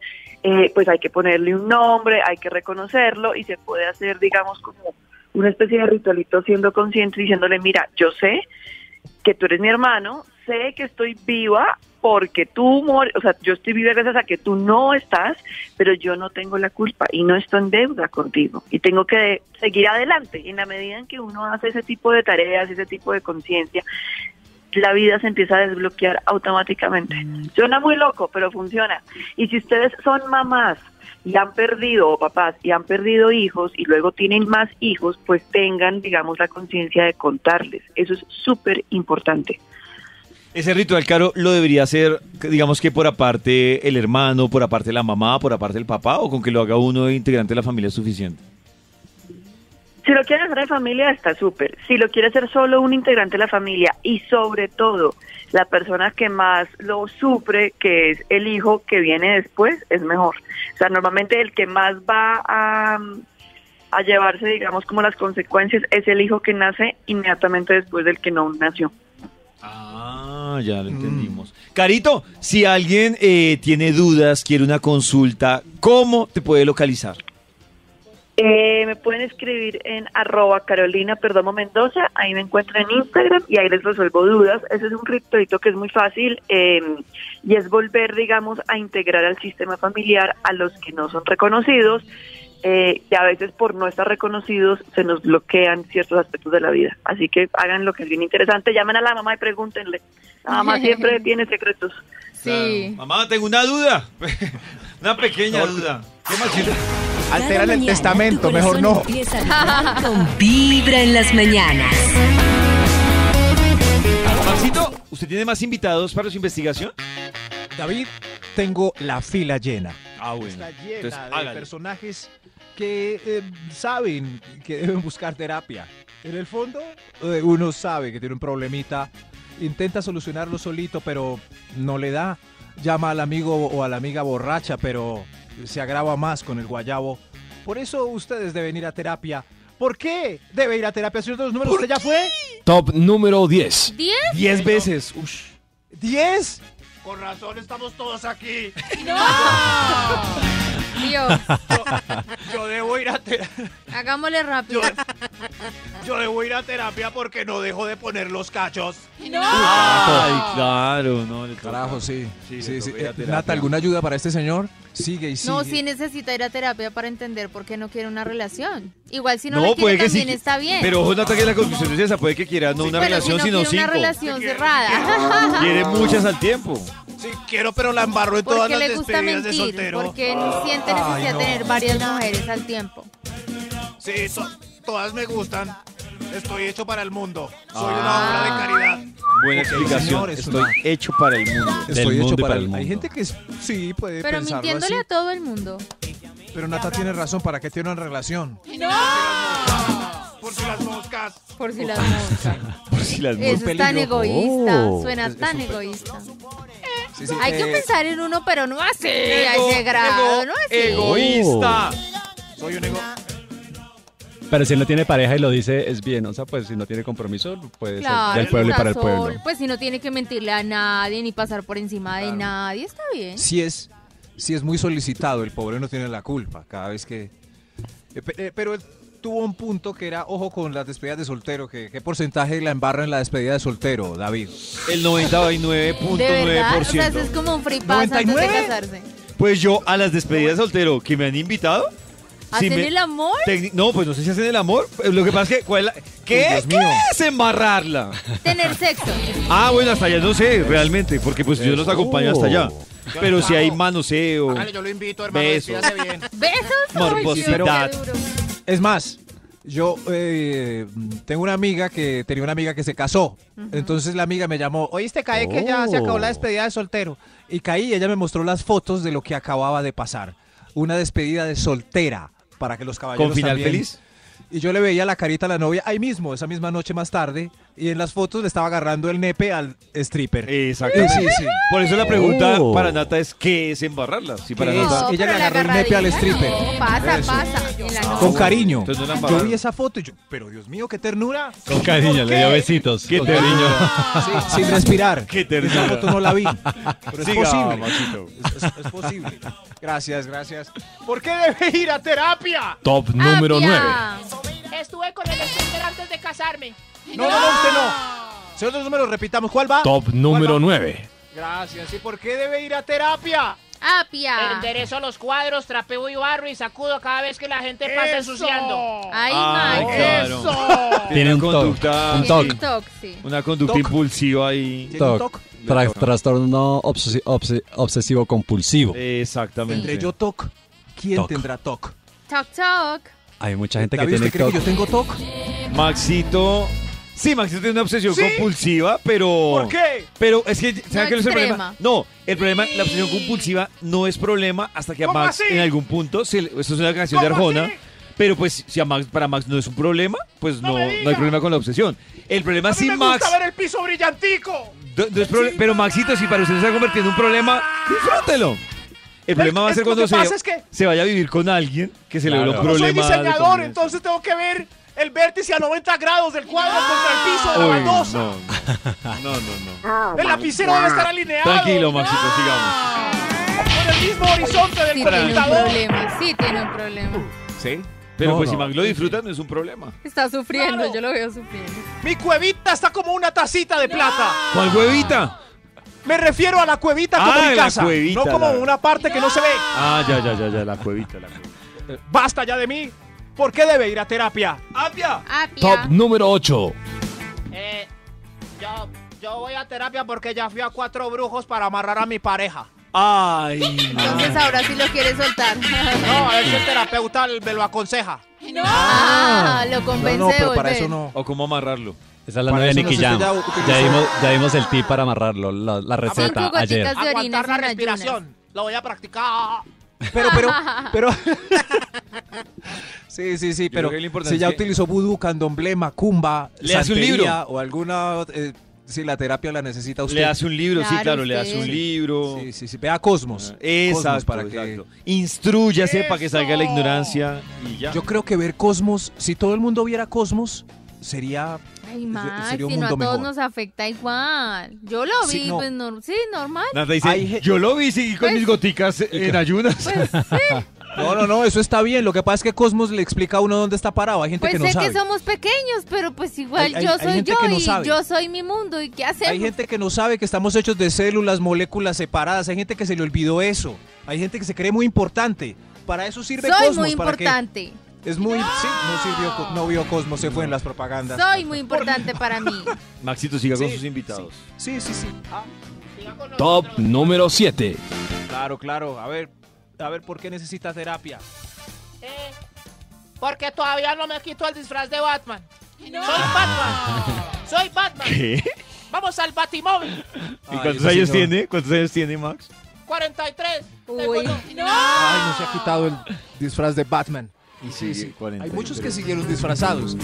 eh, pues hay que ponerle un nombre, hay que reconocerlo y se puede hacer, digamos, como una especie de ritualito siendo consciente, diciéndole, mira, yo sé que tú eres mi hermano, sé que estoy viva porque tú, mor- o sea, yo estoy viva gracias a que tú no estás, pero yo no tengo la culpa y no estoy en deuda contigo y tengo que seguir adelante. En la medida en que uno hace ese tipo de tareas, ese tipo de conciencia, la vida se empieza a desbloquear automáticamente. Suena muy loco, pero funciona. Y si ustedes son mamás y han perdido, o papás, y han perdido hijos y luego tienen más hijos, pues tengan, digamos, la conciencia de contarles. Eso es súper importante. Ese ritual, Caro, ¿lo debería hacer, digamos que por aparte el hermano, por aparte la mamá, por aparte el papá, o con que lo haga uno integrante de la familia es suficiente? Si lo quiere hacer en familia, está súper. Si lo quiere hacer solo un integrante de la familia y sobre todo la persona que más lo sufre, que es el hijo que viene después, es mejor. O sea, normalmente el que más va a, a llevarse, digamos, como las consecuencias es el hijo que nace inmediatamente después del que no nació. Ah, ya lo entendimos. Carito, si alguien eh, tiene dudas, quiere una consulta, ¿cómo te puede localizar? Eh, me pueden escribir en arroba Carolina Perdomo Mendoza, ahí me encuentran en Instagram y ahí les resuelvo dudas. Ese es un ritualito que es muy fácil eh, y es volver, digamos, a integrar al sistema familiar a los que no son reconocidos eh, y a veces por no estar reconocidos se nos bloquean ciertos aspectos de la vida. Así que hagan lo que es bien interesante, llamen a la mamá y pregúntenle. La mamá siempre tiene secretos. Sí. Mamá, tengo una duda, una pequeña duda. ¿Qué más quiere? Alteran el testamento, mejor no. Con Vibra en las mañanas. Maxito, ¿usted tiene más invitados para su investigación? David, tengo la fila llena. Ah, bueno. Está llena Entonces, de hágale. personajes que eh, saben que deben buscar terapia. En el fondo, eh, uno sabe que tiene un problemita, intenta solucionarlo solito, pero no le da. Llama al amigo o a la amiga borracha, pero se agrava más con el guayabo. Por eso ustedes deben ir a terapia. ¿Por qué debe ir a terapia, señor de los números? ¿Usted ya fue? Top número diez. ¿Diez? Diez veces. Ush. ¿Diez? Con razón estamos todos aquí. ¡No! Dios, Yo, yo debo ir a terapia. hagámosle rápido. Yo, yo debo ir a terapia porque no dejo de poner los cachos. ¡No! Ay, claro, no. le toca. Carajo, sí. Sí, sí, le sí. toca ir a Eh, terapia. Nata, ¿alguna ayuda para este señor? Sigue y sigue. No, sí necesita ir a terapia para entender por qué no quiere una relación. Igual si no, No, la puede quiere que sí. también está bien. Pero ojo, Nata, que la conclusión es esa. Puede que quiera no una Pero relación, si no sino quiere cinco. una relación cerrada. Quiere muchas al tiempo. Sí, quiero, pero la embarro en todas Porque las le gusta despedidas de mentir, soltero. porque siente Ay, necesidad no. de tener varias mujeres al tiempo. Sí, to- todas me gustan. Estoy hecho para el mundo. Soy Ah. una obra de caridad. Buena explicación. señor, es Estoy una- hecho para el mundo. Estoy Del hecho mundo y para para el el Hay mundo. gente que es- sí puede Pero pensarlo mintiéndole así. a todo el mundo. Pero Nata tiene razón, ¿para qué tiene una relación? Por si las moscas. Por si las moscas. Por si las Eso es tan peligro. egoísta. Oh. Suena Es- es tan un pe- egoísta. Sí, sí, Hay que eh, pensar en uno, pero no así, a Ego- ese grado, ego- no así. Egoísta. Soy un ego. Pero si él no tiene pareja y lo dice, es bien. O sea, pues si no tiene compromiso, puede Claro, ser del pueblo y para el está pueblo. sol. Pues si no tiene que mentirle a nadie ni pasar por encima de nadie, está bien. sí es, sí es muy solicitado, el pobre no tiene la culpa cada vez que... eh, pe- eh, pero él tuvo un punto que era, ojo con las despedidas de soltero, que qué porcentaje la embarra en la despedida de soltero, David. El noventa y nueve punto De nueve verdad, por o sea, ciento. eso es como un free pass antes de ¿noventa y nueve? casarse. Pues yo a las despedidas de soltero que me han invitado. sí ¿Hacen me- el amor? tecni- No, pues no sé si hacen el amor. Lo que pasa es que, ¿cuál es la- ¿qué, Uy, Dios ¿qué mío. es embarrarla? Tener sexo. Ah, bueno, hasta allá no sé, realmente, porque pues yo los acompaño hasta allá. Pero si hay manoseo, Hágale, yo lo invito, hermano. besos, Despídase bien. ¿Besos? Ay, Dios, morbosidad. qué duro. Es más, yo eh, tengo una amiga que tenía una amiga que se casó. Entonces la amiga me llamó, oíste, Cae, que ya se acabó la despedida de soltero. Y caí y ella me mostró las fotos de lo que acababa de pasar. Una despedida de soltera, para que los caballeros ¿Con final también- feliz? Y yo le veía la carita a la novia ahí mismo, esa misma noche más tarde, y en las fotos le estaba agarrando el nepe al stripper. Exactamente. Sí, sí. Por eso la pregunta Oh. para Nata es ¿qué es embarrarla? Si para ¿Qué es? Nata... Ella pero le la agarró el nepe al agarradita stripper. no, pasa, Eso. pasa. En la noche. Con cariño. Entonces no la Yo embarraron. vi esa foto y yo, pero Dios mío, qué ternura. Con cariño, ¿Por le dio qué? besitos. Qué Con cariño. Sí, sin respirar. Qué Esa ternura. foto no la vi. Pero es Siga, posible. Maxito. Es, es- es posible. Gracias, gracias. ¿Por qué debe ir a terapia? Top número Apia. nueve. Estuve con el stripper antes de casarme. No, no, no, usted no. Si nosotros no me lo repitamos, ¿cuál va? Top ¿Cuál número va? nueve. Gracias. ¿Y por qué debe ir a terapia? Apia. Enderezo los cuadros, trapeo y barro y sacudo cada vez que la gente pasa ¡Eso! ensuciando. Ay, Ay, Max. claro. ¡Eso! Tiene un Una toc, conducta, un Tiene toc. un toc, sí. Una conducta Toc. impulsiva ahí. ¿Tiene un Toc. toc? Tra- trastorno obsesi- obse- obsesivo compulsivo. Exactamente. ¿Tendré yo TOC? ¿Quién Toc. tendrá TOC? Toc, toc. Hay mucha gente que David, tiene ¿usted cree que toc. yo tengo TOC? Maxito... Sí, Maxito tiene una obsesión ¿Sí? compulsiva, pero... ¿Por qué? Pero es que, ¿saben No qué es el extrema. problema? No, el problema, la obsesión compulsiva no es problema hasta que a ¿Cómo Max así? en algún punto, se le- esto es una canción de ¿Cómo Arjona, así? pero pues si a Max, para Max no es un problema, pues No no, me no hay diga. problema con la obsesión. El problema A mí si me Max... gusta ver el piso brillantico. no- no es proble- pero Maxito, si para usted se está convirtiendo en un problema, disfrútelo. El problema va a es- ser lo cuando que se, pasa es que- se vaya a vivir con alguien que se le Claro. ve un Como soy problema. de diseñador, convivencia. entonces tengo que ver el vértice a noventa grados del cuadro contra el piso de la Uy, baldosa. no, no, no, no. El lapicero debe estar alineado. Tranquilo, Maxito, sigamos. Con el mismo horizonte del Sí, tiene un computador. problema. Sí, tiene un problema. ¿Sí? Pero No, pues no. si Max lo disfruta, no es un problema. Está sufriendo, Claro. yo lo veo sufriendo. Mi cuevita está como una tacita de plata. ¿Cuál huevita? Me refiero a la cuevita como Ah, mi la casa. cuevita, no como la- una parte que no se ve. Ah, ya, ya, ya, ya, la cuevita, la cuevita. Basta ya de mí. ¿Por qué debe ir a terapia? ¡Apia! Apia. Top número ocho. Eh, yo, yo voy a terapia porque ya fui a cuatro brujos para amarrar a mi pareja. Ay, Entonces ahora sí lo quiere soltar. No, a ver si el terapeuta me lo aconseja. Ah, lo convence No, no, de pero para volver. eso no. o cómo amarrarlo. Esa es la Para nueva eso no Nicky sé, Jam. ya Ya, utilizó- dimos, ya dimos el tip para amarrarlo, la, la receta Cinco ayer. gotitas de orina Aguantar la sin ayunas. respiración. Lo voy a practicar. Pero, pero, pero. sí, sí, sí, Yo pero creo que lo importante si ya es que- utilizó vudú, candomblé, macumba, Le hace un santería libro. o alguna. Eh, si la terapia la necesita usted. Le hace un libro, sí, Claro, claro, le usted. hace un libro. Sí, sí, sí. Vea Cosmos. Exacto, Cosmos para que. exacto. Instrúyase para que salga la ¡Eso! ignorancia y ya. Yo creo que ver Cosmos, si todo el mundo viera Cosmos, sería. Ay, Max, sería un si no a mundo todos mejor. nos afecta igual. Yo lo vi, Sí, no. pues no, sí, normal. Nata dice, Hay ge- yo lo vi, seguí con Pues- mis goticas en ayunas. Pues sí, No, no, no, eso está bien. Lo que pasa es que Cosmos le explica a uno dónde está parado. Hay gente pues que no sé sabe. que somos pequeños, pero pues igual Hay- hay- yo hay soy gente yo que no y sabe. yo soy mi mundo. ¿Y qué hacemos? Hay gente que no sabe que estamos hechos de células, moléculas separadas. Hay gente que se le olvidó eso. Hay gente que se cree muy importante. Para eso sirve Soy Cosmos. muy para que- importante. Es muy. Sí, no sirvió, Co- no vio Cosmos, se fue en las propagandas. Soy muy importante para mí. Maxito, siga con Sí, sus invitados. Sí, sí, sí. Ah, Top número siete. claro, claro. A ver, a ver, ¿por qué necesita terapia? Eh, porque todavía no me quito el disfraz de Batman. Soy Batman. Soy Batman. ¿Qué? Vamos al Batimóvil. ¿Y Ay, cuántos ese años señor. tiene? ¿Cuántos años tiene, Max? cuarenta y tres. Uy. Ay, no se ha quitado el disfraz de Batman. Y Sí, sigue sí. cuarenta y Hay muchos que tres. siguieron disfrazados.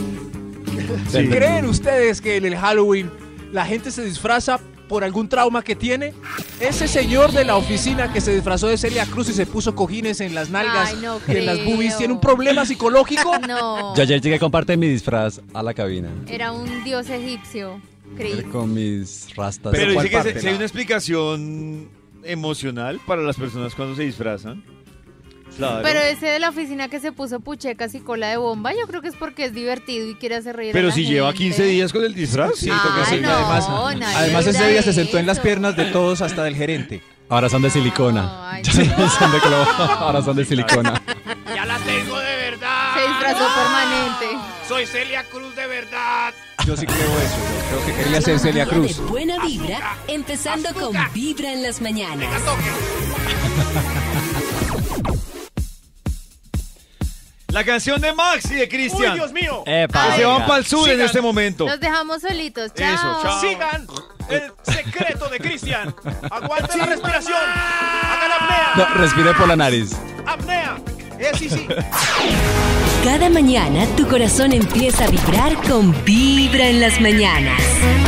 Sí. ¿Creen ustedes que en el Halloween la gente se disfraza por algún trauma que tiene? Ese señor de la oficina que se disfrazó de Celia Cruz y se puso cojines en las nalgas Ay, no y en las creo. boobies, ¿tiene un problema psicológico? No, Yo ayer llegué a compartir mi disfraz a la cabina. era un dios egipcio. Creí. Con mis rastas. Pero ¿cuál dice que parte? se- si hay una explicación emocional para las personas cuando se disfrazan. Claro. Pero ese de la oficina que se puso puchecas y cola de bomba, yo creo que es porque es divertido y quiere hacer reír a Pero la si lleva gente. quince días con el disfraz. Sí, Ah, toca hacer- no, además, nadie además habla ese día se de sentó en las eso. piernas de todos hasta del gerente. Ahora son de silicona. Ay, Son de cloro, ahora son de silicona. Ya la tengo de verdad. Se disfrazó permanente. Soy Celia Cruz de verdad. Yo sí creo eso, yo creo que quería ser Celia Día Cruz. de buena vibra, empezando con Vibra en las mañanas. La canción de Max y de ¡Uy, Cristian. Dios mío! Epa, Se van oiga. para el sur en Sigan. este momento. Los dejamos solitos. Chao. Eso, chao. Sigan el secreto de Cristian. Aguante la respiración. Hagan apnea. No, respire por la nariz. Apnea. Eso. sí, sí. Cada mañana tu corazón empieza a vibrar con Vibra en las mañanas.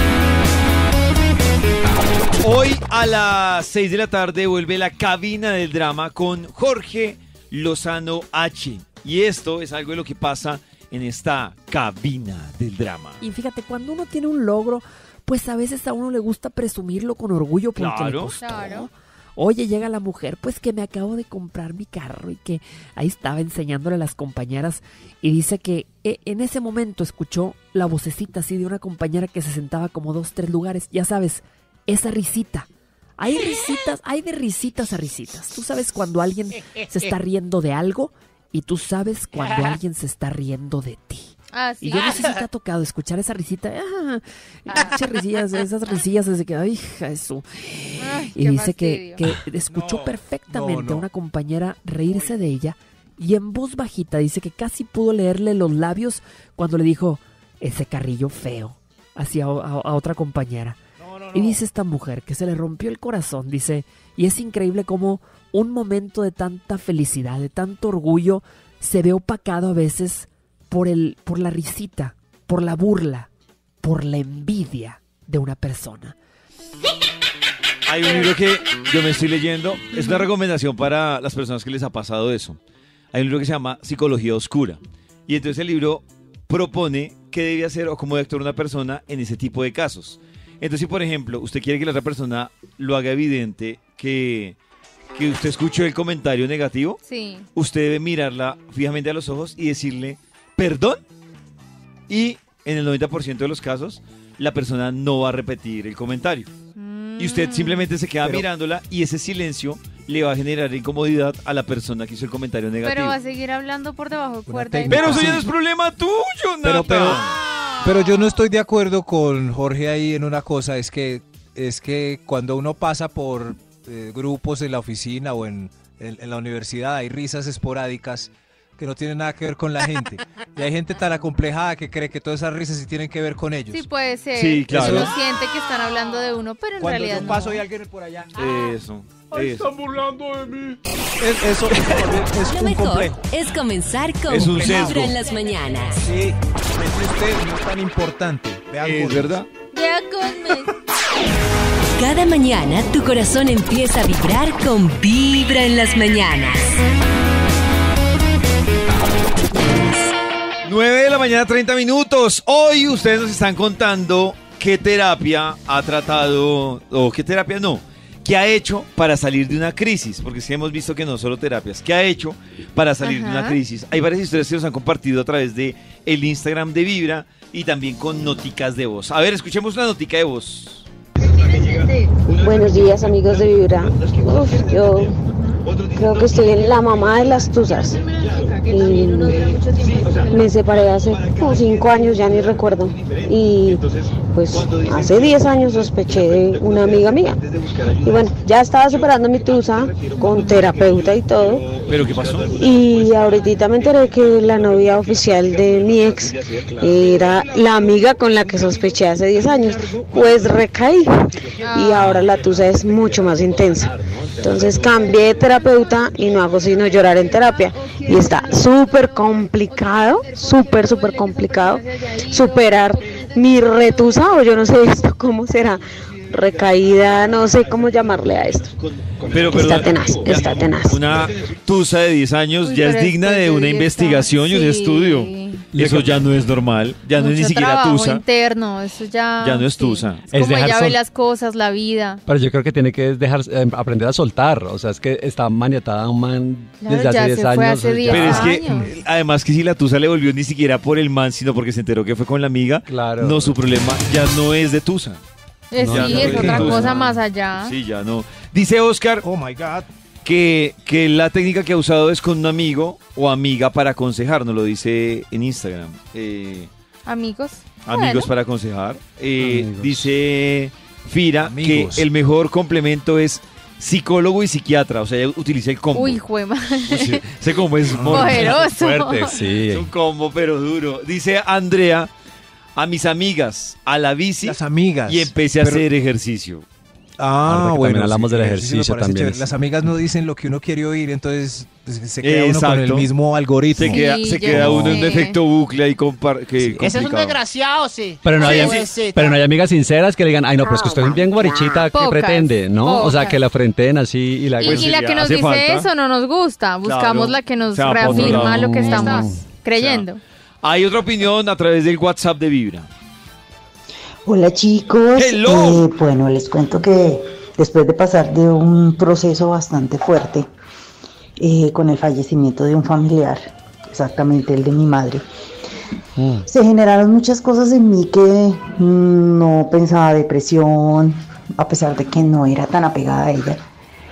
Hoy a las seis de la tarde vuelve la cabina del drama con Jorge Lozano H. Y esto es algo de lo que pasa en esta cabina del drama. Y fíjate, cuando uno tiene un logro, pues a veces a uno le gusta presumirlo con orgullo porque Claro. le costó. Claro. Oye, llega la mujer, pues que me acabo de comprar mi carro y que ahí estaba enseñándole a las compañeras y dice que eh, en ese momento escuchó la vocecita así de una compañera que se sentaba como dos, tres lugares, ya sabes, esa risita. Hay risitas, hay de risitas a risitas. Tú sabes cuando alguien se está riendo de algo y tú sabes cuando alguien se está riendo de ti. Ah, sí. Y yo no sé si te ha tocado escuchar esa risita. Ah, pinche risillas, esas risillas desde que, ay, hija de su. Ay, Y qué dice que, fastidio. que escuchó No, perfectamente no, no. a una compañera reírse de ella y en voz bajita dice que casi pudo leerle los labios cuando le dijo ese carrillo feo hacia a, a- a otra compañera. Y dice esta mujer que se le rompió el corazón, dice, y es increíble cómo un momento de tanta felicidad, de tanto orgullo, se ve opacado a veces por el, por la risita, por la burla, por la envidia de una persona. Hay un libro que yo me estoy leyendo, es una recomendación para las personas que les ha pasado eso. Hay un libro que se llama Psicología Oscura. Y entonces el libro propone qué debe hacer o cómo debe actuar una persona en ese tipo de casos. Entonces, si por ejemplo, usted quiere que la otra persona lo haga evidente que, que usted escuchó el comentario negativo, Sí. usted debe mirarla fijamente a los ojos y decirle, perdón. Y en el noventa por ciento de los casos, la persona no va a repetir el comentario. Y usted simplemente se queda Pero- mirándola y ese silencio le va a generar incomodidad a la persona que hizo el comentario negativo. Pero va a seguir hablando por debajo de cuerda. y Pero no. eso ya no es problema tuyo, Pero, Nata. pero, pero yo no estoy de acuerdo con Jorge ahí en una cosa, es que, es que cuando uno pasa por eh, grupos en la oficina o en, en- en la universidad hay risas esporádicas que no tienen nada que ver con la gente. Y hay gente tan acomplejada que cree que todas esas risas sí tienen que ver con ellos. Sí, puede ser. Sí, claro. Uno siente que están hablando de uno, pero en Cuando realidad yo paso no. y alguien por allá. Eso. Ay, eso. están burlando de mí. Es, eso es, es Lo un mejor complejo. es comenzar con Es un Vibra sesgo. en las mañanas. Sí, es usted, no es tan importante. Vean Es cosas. verdad. Ya conme. Cada mañana tu corazón empieza a vibrar con Vibra en las mañanas. nueve de la mañana, treinta minutos. Hoy ustedes nos están contando qué terapia ha tratado, o qué terapia no, qué ha hecho para salir de una crisis. Porque sí hemos visto que no solo terapias, qué ha hecho para salir de Ajá. una crisis. Hay varias historias que nos han compartido a través de el Instagram de Vibra y también con noticas de voz. A ver, escuchemos una notica de voz. Buenos días, amigos de Vibra. Uf, yo creo que estoy en la mamá de las tusas. Y me separé hace como cinco años, ya ni recuerdo. Y pues hace diez años sospeché de una amiga mía. Y bueno, ya estaba superando mi tusa con terapeuta y todo. ¿Pero qué pasó? Y ahorita me enteré que la novia oficial de mi ex era la amiga con la que sospeché hace diez años. Pues recaí y ahora la tusa es mucho más intensa. Entonces cambié de terapeuta y no hago sino llorar en terapia. Y está súper complicado, súper, súper complicado superar mi retusa, o yo no sé esto cómo será, recaída, no sé cómo llamarle a esto. Pero, Está perdón, tenaz, ya, está tenaz. Una tusa de diez años Uy, ya es pero digna después de de una diez investigación y un años, estudio. sí. Eso ya no es normal, ya no es ni Mucho siquiera trabajo tusa. interno, eso ya. Ya no es sí. tusa. Es Es como dejar ella ve sol- las cosas, la vida. Pero yo creo que tiene que dejar, eh, aprender a soltar. O sea, es que está maniatada un man Claro, desde ya hace diez se fue años. hace ya- diez Pero es que, años. además que si la tusa le volvió ni siquiera por el man, sino porque se enteró que fue con la amiga, Claro. no, su problema ya no es de tusa. Eh, No, sí, ya no es es otra tusa. cosa más allá. Sí, ya no. Dice Oscar Oh my God. que, que la técnica que ha usado es con un amigo o amiga para aconsejar, nos lo dice en Instagram. Eh, Amigos. amigos Bueno. para aconsejar. Eh, Amigos. Dice Fira Amigos. que el mejor complemento es psicólogo y psiquiatra, o sea, ella utiliza el combo. Uy, juema. Uy, ese combo es muy Poderoso. Fuerte, sí. Es un combo, pero duro. Dice Andrea, a mis amigas, a la bici Las amigas. y empecé a Pero- hacer ejercicio. Ah, Ahorita que bueno. también hablamos sí, del sí, sí, me ejercicio parece también. chévere. es- Las amigas no dicen lo que uno quiere oír, entonces se queda uno con el Exacto. mismo algoritmo. Se queda, Sí, se yo queda no uno en un sé. efecto bucle ahí compar que Ese es un complicado. desgraciado, sí. Pero no, hay, Sí, ami- sí, pero no hay amigas sinceras que le digan, ay no, pero es que usted es bien guarichita, ¿qué Pocas, pretende? ¿No? O sea, pocas. que la frenten así y la... Y, Pues y sí, la que nos hace dice falta. eso no nos gusta. Buscamos Claro, la que nos se va por otro reafirma lado. lo que estamos Mm. creyendo. Hay otra opinión a través del WhatsApp de Vibra. Hola chicos, Hello. Eh, bueno, les cuento que después de pasar de un proceso bastante fuerte eh, con el fallecimiento de un familiar, exactamente el de mi madre, Mm. se generaron muchas cosas en mí que mm, no pensaba depresión, a pesar de que no era tan apegada a ella.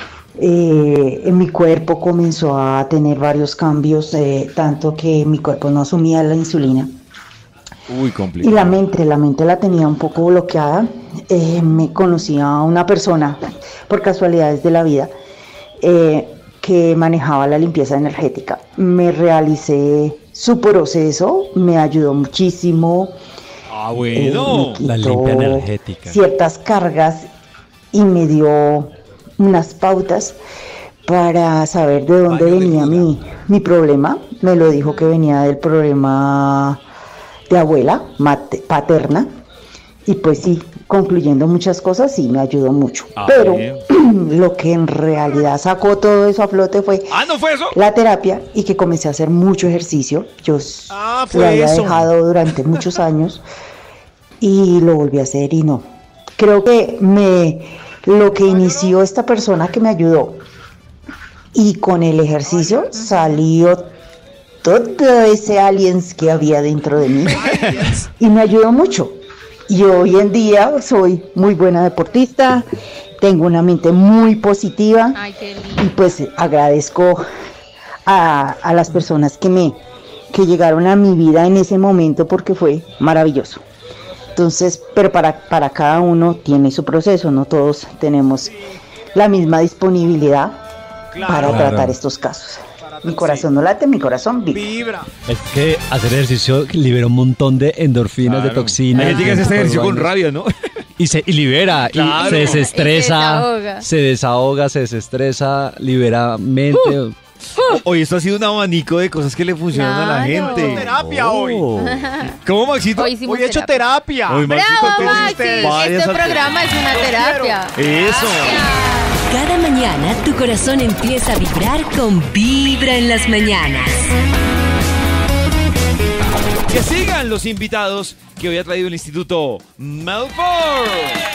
Eh, en mi cuerpo comenzó a tener varios cambios, eh, tanto que mi cuerpo no asumía la insulina. Uy, Y complicado. la mente, la mente la tenía un poco bloqueada. Eh, me conocía a una persona, por casualidades de la vida, eh, que manejaba la limpieza energética. Me realicé su proceso, me ayudó muchísimo. Ah, eh, bueno. me La quitó limpia energética. ciertas cargas y me dio unas pautas para saber de dónde Baño de venía Buda. mi, mi problema. Me lo dijo que venía del problema de abuela mate- paterna, y pues sí, concluyendo muchas cosas, sí me ayudó mucho. Ah, Pero bien. lo que en realidad sacó todo eso a flote fue Ah, ¿no fue eso? la terapia, y que comencé a hacer mucho ejercicio. Yo s- Ah, lo fue había eso. dejado durante muchos años y lo volví a hacer y no. Creo que me lo que inició esta persona que me ayudó, y con el ejercicio salió todo ese aliens que había dentro de mí y me ayudó mucho. Y hoy en día soy muy buena deportista, tengo una mente muy positiva. Ay, qué lindo. Y pues agradezco a, a las personas que me que llegaron a mi vida en ese momento, porque fue maravilloso. Entonces, pero para, para cada uno tiene su proceso, no todos tenemos la misma disponibilidad para Claro. tratar estos casos. Mi corazón no late, mi corazón vive. Vibra. Es que hacer ejercicio libera un montón de endorfinas, de Claro. toxinas. Hay gente que hace este de ejercicio con vainas. rabia, ¿no? Y se y libera, Claro. y se desestresa, Y se desahoga. se desahoga, se desestresa, libera mente. O- Hoy esto ha sido un abanico de cosas que le funcionan a la Claro. gente. Terapia hoy. Oh. ¿Cómo, Maxito? Hoy hicimos Hoy he hecho terapia. terapia. Hoy, Maxito, ¡Bravo, entonces Maxi! ustedes vayan Este a- programa es una terapia. Eso. Cada mañana tu corazón empieza a vibrar con Vibra en las mañanas. Que sigan los invitados que hoy ha traído el Instituto Melbourne.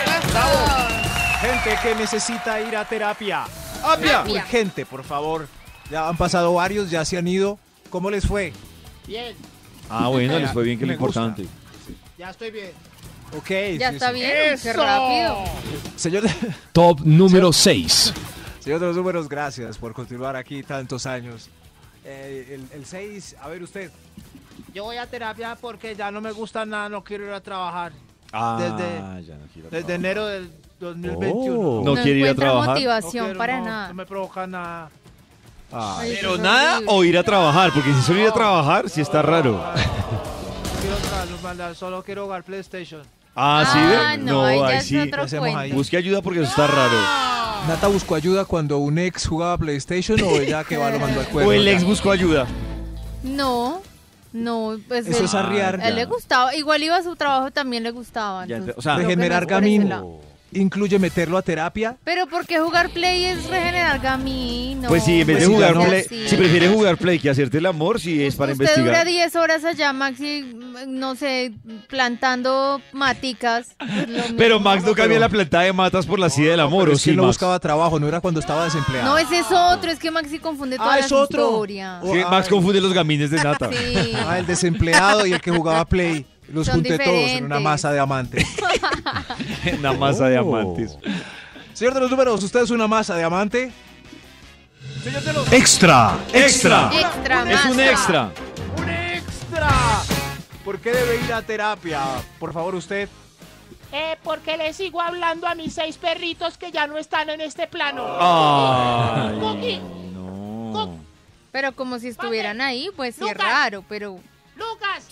Gente que necesita ir a terapia. ¡Apia! Urgente, por favor. Ya han pasado varios, ya se han ido. ¿Cómo les fue? Bien, Ah, bueno, les fue bien, que es lo Me gusta. importante. ya estoy bien. Ok. Ya sí, está sí. bien, qué rápido. Señor, Top número seis. señor de los números, gracias por continuar aquí tantos años. Eh, el seis, a ver usted. Yo voy a terapia porque ya no me gusta nada, no quiero ir a trabajar. Ah, Desde- ya no quiero Desde trabajar. enero del dos mil veintiuno. No No quiere ir a encuentra trabajar. motivación quiero, para no, nada. No me provoca nada. Ay, Pero eso es nada horrible. o ir a trabajar, porque si solo ir a trabajar, sí está raro. Quiero tra- mandar, solo quiero jugar PlayStation. Ah, sí, Ah, ¿ve? no, ahí ya ahí es sí. otro hacemos cuento. ahí? Busque ayuda porque eso está raro. ¿Nata buscó ayuda cuando un ex jugaba PlayStation o ella que va lo mandó al juego? O el ex buscó ayuda. No, no, pues Eso él- es arriar. a él le gustaba, igual iba a su trabajo, también le gustaba. Ya entonces ent- o sea, creo que Regenerar no es por ese gamín lado. incluye meterlo a terapia. Pero ¿por qué jugar play es regenerar gamín? No, Pues sí, en vez de Pues sí, jugar ya no. play, Sí. si prefiere jugar play que hacerte el amor, sí es para Usted dura investigar. diez horas allá, Maxi, no sé, plantando maticas. pues lo mismo. Pero Max no cambia la plantada de matas por la silla del amor, Pero ¿o es que sí, él no Max? buscaba trabajo, no era cuando estaba desempleado. No, ese es otro, es que Maxi confunde todas Ah, las es otro. historias. Sí, Max Ay. confunde los gamines de nata. Sí. Ah, el desempleado y el que jugaba Play. Los Son junté todos en una diferentes. masa de amantes. Una masa de amantes. Señor de los números, ¿usted es una masa de amante? Señor de los... Extra, extra. Extra Es un masa. extra. ¡Un extra! ¿Por qué debe ir a terapia? Por favor, usted. Eh, porque le sigo hablando a mis seis perritos que ya no están en este plano. Ay, Cookie, no. Pero como si estuvieran ahí, pues sí es Lucas. raro, pero... Lucas,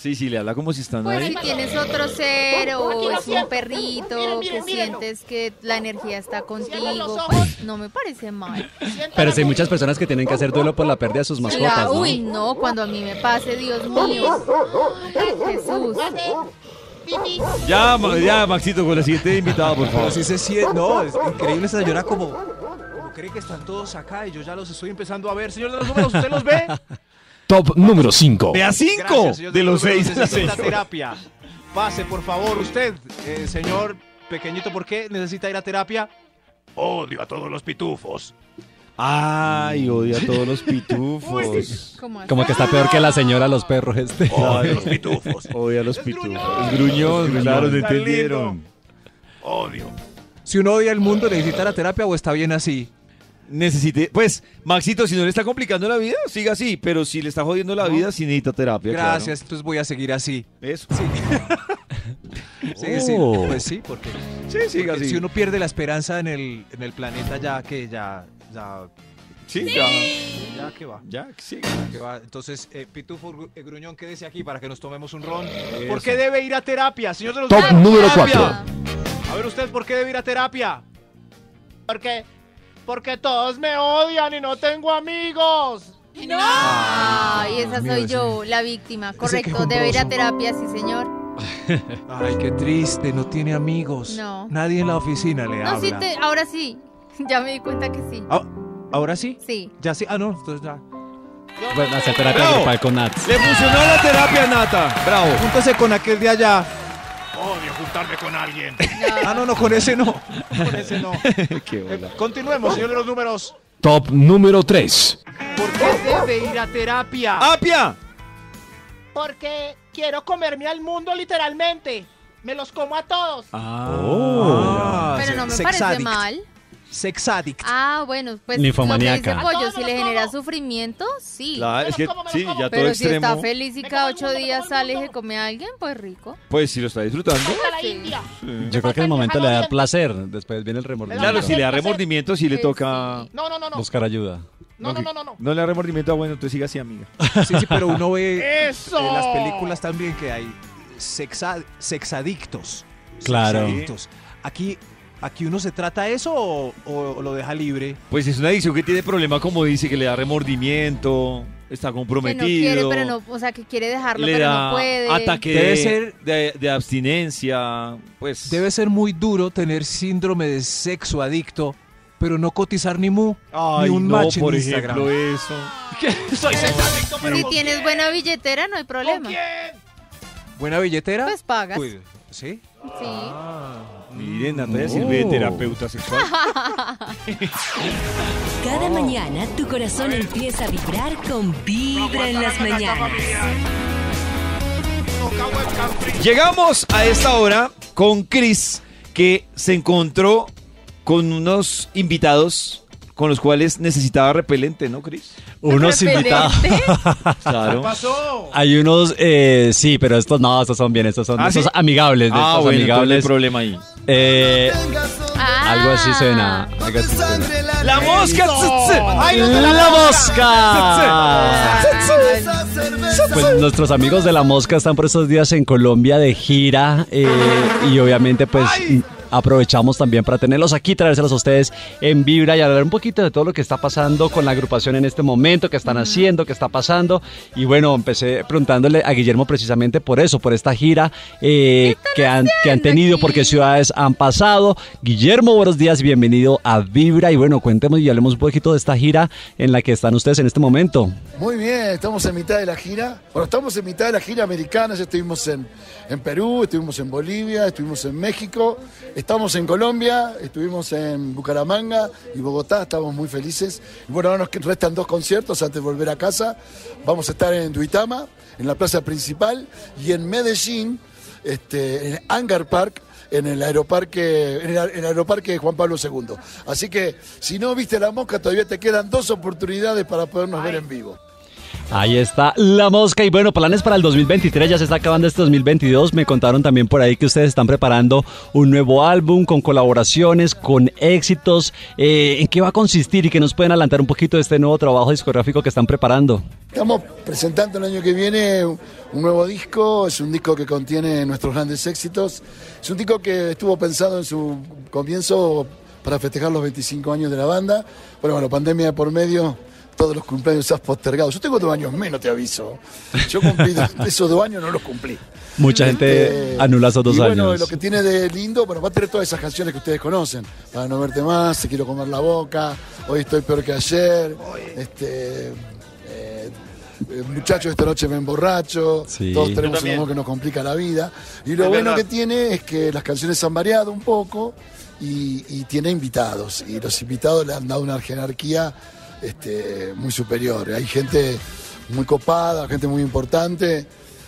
Sí, sí, le habla como si están Pues ahí. si tienes otro ser o Aquí lo es un siento. perrito Miren, miren, que mírenlo. sientes que la energía está contigo, los ojos. pues no me parece mal. Pero sí hay muchas personas que tienen que hacer duelo por la pérdida de sus mascotas, La- ¿no? Uy, no, cuando a mí me pase, Dios mío. Jesús. Ya, Ma- ya, Maxito, con la siguiente invitada, por favor. Pero sí se siente, no, es increíble esa señora como, como cree que están todos acá y yo ya los estoy empezando a ver. Señor de los números, ¿usted los ve? Top número cinco. Vea cinco Gracias, señor de los números, seis. Necesita terapia. Pase, por favor, usted, eh, señor pequeñito, ¿por qué necesita ir a terapia? Odio a todos los pitufos. Ay, odia a todos los pitufos. Como que está peor que la señora los perros este. Odia a los pitufos. Odia a los pitufos. Es gruñón, claro, no entendieron. Odio. Si uno odia el mundo, ¿necesita la terapia o está bien así? Necesite, pues, Maxito, si no le está complicando la vida, siga así, pero si le está jodiendo la vida, sí necesita terapia. Gracias, entonces voy a seguir así. Eso. Sí. Sí, sí, Oh. pues sí, porque, Sí, siga porque así. si uno pierde la esperanza en el, en el planeta ya que ya, ya, Sí, ya. ya que va. Ya, sí. Que va. Entonces, eh, Pitufo Gru- eh, Gruñón, quédese aquí para que nos tomemos un ron. Eso. ¿Por qué debe ir a terapia, señor de los Top números? número Terapia. cuatro. A ver usted, ¿por qué debe ir a terapia? Porque, porque todos me odian y no tengo amigos. No. Ay, esa mío, soy ese- yo, la víctima. ese Correcto, debe ir a quejumbroso. terapia, sí, señor. Ay, qué triste, no tiene amigos. No. Nadie en la oficina le No, habla. sí, te, ahora sí. Ya me di cuenta que sí. Ah, ¿ahora sí? Sí. Ya sí. Ah, no, entonces ya. Bueno, hacer terapia Bravo. grupal con Nats. Le funcionó la terapia, Nata. Bravo. Júntese con aquel de allá. Odio juntarme con alguien. Ah, no, no, con ese no. Con ese no. Qué Eh, bola. continuemos, señor de los números. Top número tres. ¿Por qué debe ir a terapia? ¡Apia! Porque quiero comerme al mundo literalmente. Me los como a todos. Ah, Pero no me sex parece addict. mal. Sex addict. Ah, bueno, pues Ninfomaníaca. lo que dice Pollo, si le genera sufrimiento, sí. Claro, es que sí, ya todo Pero si extremo. está feliz y cada ocho días sale y se come a alguien, pues rico. Pues si lo está disfrutando. A la Sí. India. Yo creo que en el momento le da placer, después viene el remordimiento. Claro, si le da remordimiento, sí le Pues toca. No, no, no, no. Buscar ayuda. No, no, no, no, no. No le da remordimiento, ah, bueno, entonces siga así, amiga. Sí, sí, pero uno ve ¡Eso! en las películas también que hay sexa- sexadictos. Claro. Sexadictos. Aquí, aquí uno se trata eso o, o lo deja libre. Pues es una adicción que tiene problema, como dice, que le da remordimiento, está Que comprometido. no quiere, pero no, o sea, que quiere dejarlo, le pero da no puede. ataque Debe de, ser- de, de abstinencia. Pues Debe ser muy duro tener síndrome de sexo adicto, pero no cotizar ni mu, Ay, ni un no, match por en Instagram. ejemplo, eso. Soy sexadicto, pero Si ¿con tienes quién? buena billetera, no hay problema. ¿Con quién? ¿Buena billetera? Pues pagas. Pues, ¿sí? Sí. Miren, Natalia sirve de terapeuta sexual. Cada mañana tu corazón empieza a vibrar con Vibra en las mañanas. Llegamos a esta hora con Chris, que se encontró con unos invitados con los cuales necesitaba repelente, ¿no, Chris? Unos ¿Repelente? invitados. Claro. pasó? Hay unos, eh, sí, pero estos no, estos son bien, estos son ¿Ah, estos sí? amigables, de Ah, estos bueno, entonces no hay amigables. problema ahí. Eh, Ah. algo así suena. Algo así suena. ¡La mosca! tz, tz. ¡Ay, no te ¡La mosca! Pues nuestros amigos de La Mosca están por estos días en Colombia de gira eh, y obviamente pues aprovechamos también para tenerlos aquí, traérselos a ustedes en Vibra y hablar un poquito de todo lo que está pasando con la agrupación en este momento, qué están haciendo, qué está pasando. Y bueno, empecé preguntándole a Guillermo precisamente por eso, por esta gira eh, que, han, que han tenido, aquí? por qué ciudades han pasado. Guillermo, buenos días, bienvenido a Vibra y bueno, cuéntemos y hablemos un poquito de esta gira en la que están ustedes en este momento. Muy bien, estamos en mitad de la gira. Bueno, estamos en mitad de la gira americana, ya estuvimos en, en Perú, estuvimos en Bolivia, estuvimos en México, estamos en Colombia, estuvimos en Bucaramanga y Bogotá, estamos muy felices. Y bueno, ahora nos restan dos conciertos antes de volver a casa. Vamos a estar en Duitama, en la plaza principal, y en Medellín, este, en Hangar Park, en el aeroparque, en el, en el aeroparque Juan Pablo segundo. Así que si no viste La Mosca, todavía te quedan dos oportunidades para podernos ver en vivo. Ahí está La Mosca. Y bueno, planes para el dos mil veintitrés, ya se está acabando este dos mil veintidós. Me contaron también por ahí que ustedes están preparando un nuevo álbum con colaboraciones, con éxitos. Eh, ¿En qué va a consistir y que nos pueden adelantar un poquito de este nuevo trabajo discográfico que están preparando? Estamos presentando el año que viene un nuevo disco, es un disco que contiene nuestros grandes éxitos. Es un disco que estuvo pensado en su comienzo para festejar los veinticinco años de la banda. Bueno, bueno, pandemia de por medio, todos los cumpleaños se han postergado. Yo tengo dos años menos, te aviso. Yo cumplí esos dos años, no los cumplí. Mucha gente este, anula esos dos y bueno, años. Lo que tiene de lindo, bueno, va a tener todas esas canciones que ustedes conocen. Para no verte más, Te quiero comer la boca, Hoy estoy peor que ayer, este... Eh, muchachos, esta noche me emborracho, sí. Todos tenemos un amor que nos complica la vida. Y lo Es bueno verdad. que tiene es que las canciones han variado un poco y, y tiene invitados. Y los invitados le han dado una jerarquía este, muy superior. Hay gente muy copada, gente muy importante,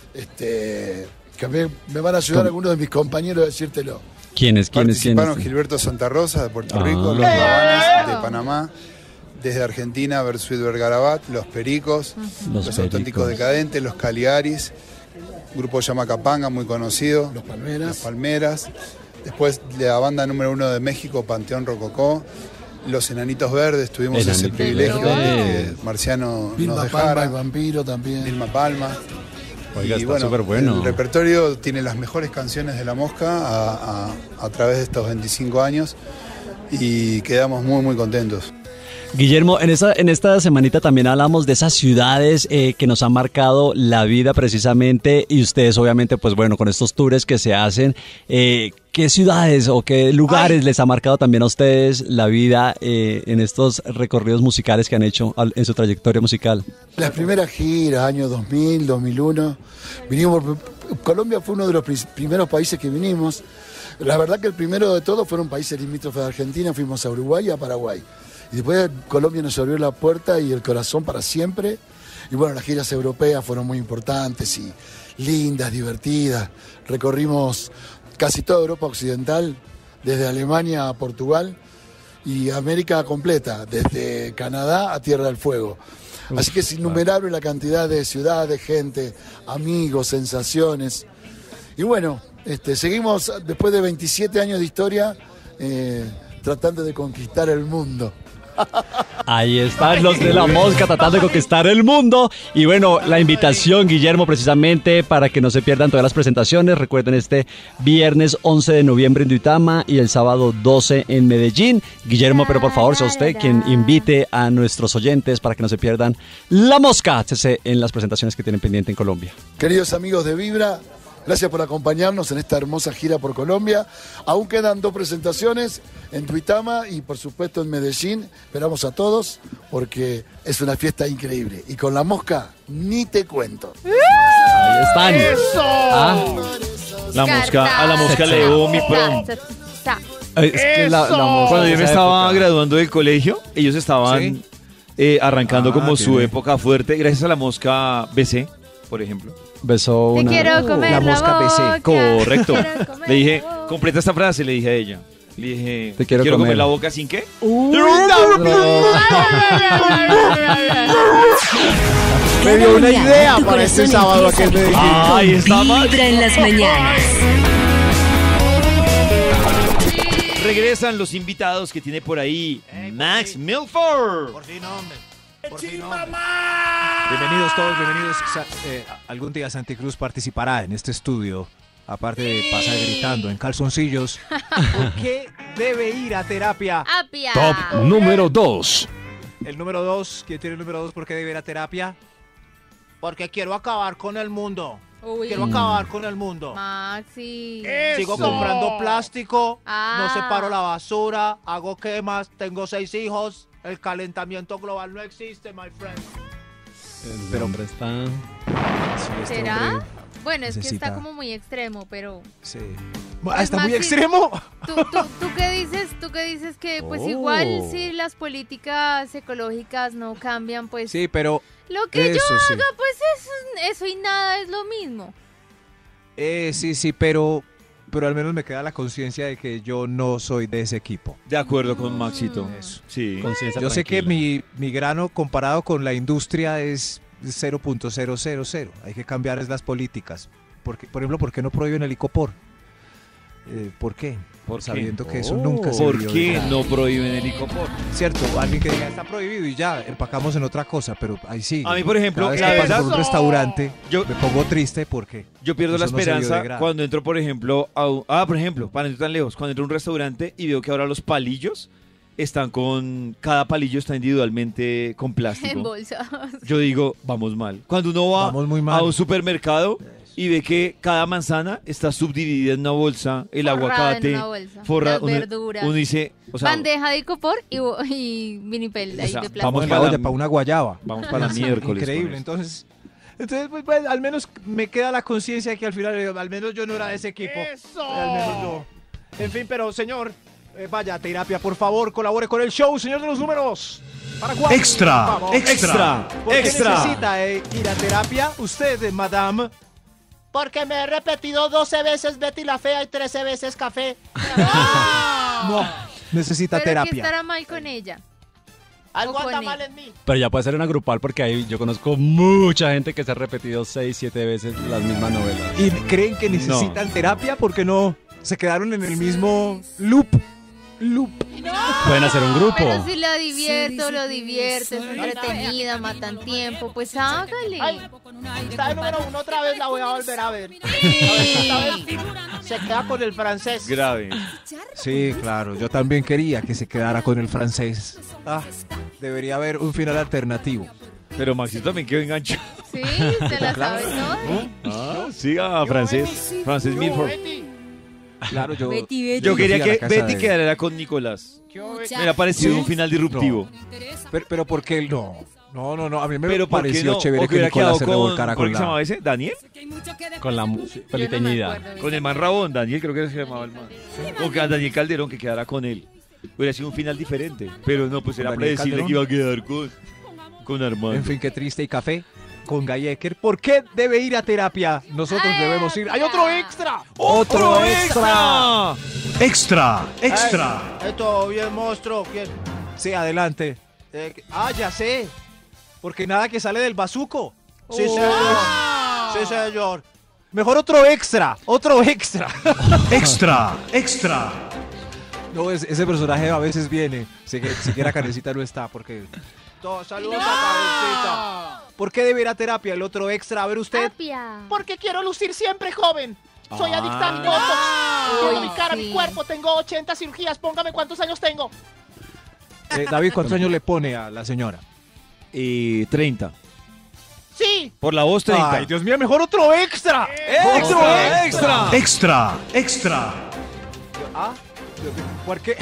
este, que me, me van a ayudar ¿Cómo? algunos de mis compañeros a decírtelo. ¿Quiénes, quiénes, Participaron quiénes? Gilberto Santa Rosa de Puerto Ah. Rico, Los Rabanes de Panamá, desde Argentina Versuit Vergarabat, Los Pericos, Los Los, Pericos. Auténticos Decadentes, Los Caligaris, Grupo Yamacapanga, muy conocido, Los Palmeras. Los Palmeras, después de la banda número uno de México, Panteón Rococó, Los Enanitos Verdes, tuvimos ese Enanitos privilegio Verdes. de que Marciano Vilma nos Palma, dejara, el vampiro también. Vilma Palma. Oiga, Y está súper bueno. El repertorio tiene las mejores canciones de La Mosca a, a- a través de estos veinticinco años y quedamos muy, muy contentos. Guillermo, en esta, en esta semanita también hablamos de esas ciudades eh, que nos han marcado la vida precisamente y ustedes obviamente, pues bueno, con estos tours que se hacen, eh, ¿qué ciudades o qué lugares Ay. les ha marcado también a ustedes la vida eh, en estos recorridos musicales que han hecho al- en su trayectoria musical? Las primeras giras, año dos mil, dos mil uno, vinimos, Colombia fue uno de los pris- primeros países que vinimos. La verdad que el primero de todos fueron países limítrofes de Argentina, fuimos a Uruguay y a Paraguay. Y después Colombia nos abrió la puerta y el corazón para siempre. Y bueno, las giras europeas fueron muy importantes y lindas, divertidas. Recorrimos casi toda Europa occidental, desde Alemania a Portugal y América completa, desde Canadá a Tierra del Fuego. Así que es innumerable la cantidad de ciudades, gente, amigos, sensaciones. Y bueno, este, seguimos después de veintisiete años de historia eh, tratando de conquistar el mundo. Ahí están los de La Mosca tratando de conquistar el mundo. Y bueno, la invitación, Guillermo, precisamente para que no se pierdan todas las presentaciones. Recuerden, este viernes once de noviembre en Duitama y el sábado doce en Medellín. Guillermo, pero por favor, sea usted quien invite a nuestros oyentes para que no se pierdan La Mosca C C en las presentaciones que tienen pendiente en Colombia. Queridos amigos de Vibra, gracias por acompañarnos en esta hermosa gira por Colombia. Aún quedan dos presentaciones en Duitama y por supuesto en Medellín. Esperamos a todos porque es una fiesta increíble. Y con La Mosca ni te cuento. Ahí están. ¡Eso! Ah, La mosca, a la mosca le debo mi prom. es que la, la Mosca Cuando de yo me esa estaba época. graduando del colegio, ellos estaban Sí. eh, arrancando Ah, como su tiene. época fuerte, gracias a la mosca B C, por ejemplo. Besó Te una... quiero comer la la, mosca B C. boca. Correcto. Quiero comer Le dije, la boca. completa esta frase, le dije a ella. Le dije, Te quiero comer. comer. la boca sin qué. Me dio una mañana, idea tu para este corazón sábado empieza aquel a Medellín. vibrar con Ahí está, Max. Vibra en las mañanas. Regresan los invitados que tiene por ahí Max Milford. Por fin, hombre. Por fin, Bienvenidos todos, bienvenidos. Sa- eh, algún día Santi Cruz participará en este estudio, aparte de pasar gritando en calzoncillos. ¿Por qué debe ir a terapia? Apia. Top número dos. El número dos, ¿quién tiene el número dos? ¿Por qué debe ir a terapia? Porque quiero acabar con el mundo. Uy. Quiero acabar con el mundo. Maxi. Sigo Eso. comprando plástico, Ah. no separo la basura, hago quemas, tengo seis hijos. El calentamiento global no existe, my friend. Pero hombre está... Sí, este ¿Será? hombre Bueno, es que necesita- está como muy extremo, pero... Sí. Pues, Ah, ¿está muy Maxi, extremo? ¿Tú, tú, tú qué dices? ¿Tú qué dices? Que pues Oh. igual si las políticas ecológicas no cambian, pues Sí, pero lo que yo eso sí. haga, pues eso, eso y nada es lo mismo. Eh, sí, sí, pero, pero al menos me queda la conciencia de que yo no soy de ese equipo. De acuerdo con Maxito. Eso. Sí. Conciencia Yo sé que tranquila. mi, mi grano comparado con la industria es cero punto cero cero cero. Hay que cambiar es las políticas. Porque, por ejemplo, ¿por qué no prohíben el licopor? Eh, ¿Por qué? ¿Por Sabiendo qué? que eso Oh, nunca se ¿por qué no prohíben el licopor? Cierto, alguien que diga está prohibido y ya, empacamos en otra cosa, pero ahí sí. A mí, por ejemplo, cada vez la que paso verdad- por un restaurante, Yo- me pongo triste porque Yo pierdo la eso no se dio de esperanza grado. cuando entro, por ejemplo, a un- ah, por ejemplo, para no ir tan lejos, cuando entro a un restaurante y veo que ahora los palillos están con, cada palillo está individualmente con En plástico. bolsa. Yo digo, vamos mal. Cuando uno va Vamos muy mal. a un supermercado y ve que cada manzana está subdividida en una bolsa, el Forrada en aguacate, una bolsa, forra- las uno, verduras. uno dice, o sea, Bandeja de icopor y, bo- y vinipel ahí O sea, de plástico. Vamos Vamos para, para olla, la- para una guayaba. vamos para Sí, miércoles con Increíble. esto. Entonces, entonces pues, pues, al menos me queda la conciencia que al final, eh, al menos yo no era de ese equipo. Al menos yo. En fin, pero señor, eh, vaya a terapia, por favor, colabore con el show, señor de los números. ¿Para cuándo? Extra, Vamos. extra, ¿Por qué extra. necesita eh, ir a terapia? Usted, eh, madame. Porque me he repetido doce veces Betty la Fea y trece veces Café. No, necesita Pero ¿qué terapia. estará mal con ella? Algo O con anda él. mal en mí. Pero ya puede ser una grupal porque ahí yo conozco mucha gente que se ha repetido seis, siete veces las mismas novelas. ¿Y creen que necesitan terapia? Porque no se quedaron en el mismo loop. Loop. Pueden hacer un grupo. Pero si la divierto, lo divierte, es entretenida, matan tiempo, pues hágale. Ay, está de número uno otra vez, la voy a volver a ver. A ver si esta vez se queda con el francés. grave. Sí, claro. Yo también quería que se quedara con el francés. Ah, debería haber un final alternativo. Pero Maxito también quedó enganchado. Sí, se la sabe todo. Ah, sí, a francés. Francés Milford. Claro, yo. Betty, Betty. Yo quería fui a la que casa Betty de- quedara con Nicolás. Me ha parecido ¿Sí? un final disruptivo. Pero, pero ¿por qué no? No, no, no. A mí me Pero ¿por qué pareció no? chévere ¿O que hubiera Nicolás quedado se con, revolcara ¿cómo con que se llamaba la. ese? ¿Daniel? Con la mu- peliteñida. Con el man Rabón, Daniel creo que se llamaba el man. O que a Daniel Calderón que quedara con él. Hubiera sido un final diferente. Pero no, pues era Daniel predecible Calderón. que iba a quedar con, con Armando. En fin, qué triste y café con Gallecker. ¿Por qué debe ir a terapia? Nosotros Ay, debemos ir. ¡Hay otro extra! ¡Otro extra! Extra, extra. Ay, esto bien, monstruo. ¿Quién? Sí, adelante. Eh, Ah, ya sé. Porque nada que sale del bazuco. sí, señor. Sí, señor. Mejor otro extra. Otro extra. Extra, extra. No, es- ese personaje a veces viene. Si- Siquiera Canecita no está. Porque. Todos saludos a ¿Por qué debe ir a terapia? El otro extra. A ver usted. Tapia. Cabecita. Porque quiero lucir siempre joven. Soy Ah. adicta al botox. Quiero Uy, mi cara, sí. mi cuerpo. Tengo ochenta cirugías. Póngame cuántos años tengo. Eh, David, ¿cuántos años le pone a la señora? Eh, treinta. Sí. Por la voz, treinta. Ay, Dios mío, mejor otro extra. ¡Otro extra! Extra, extra. Ah, ¿por qué?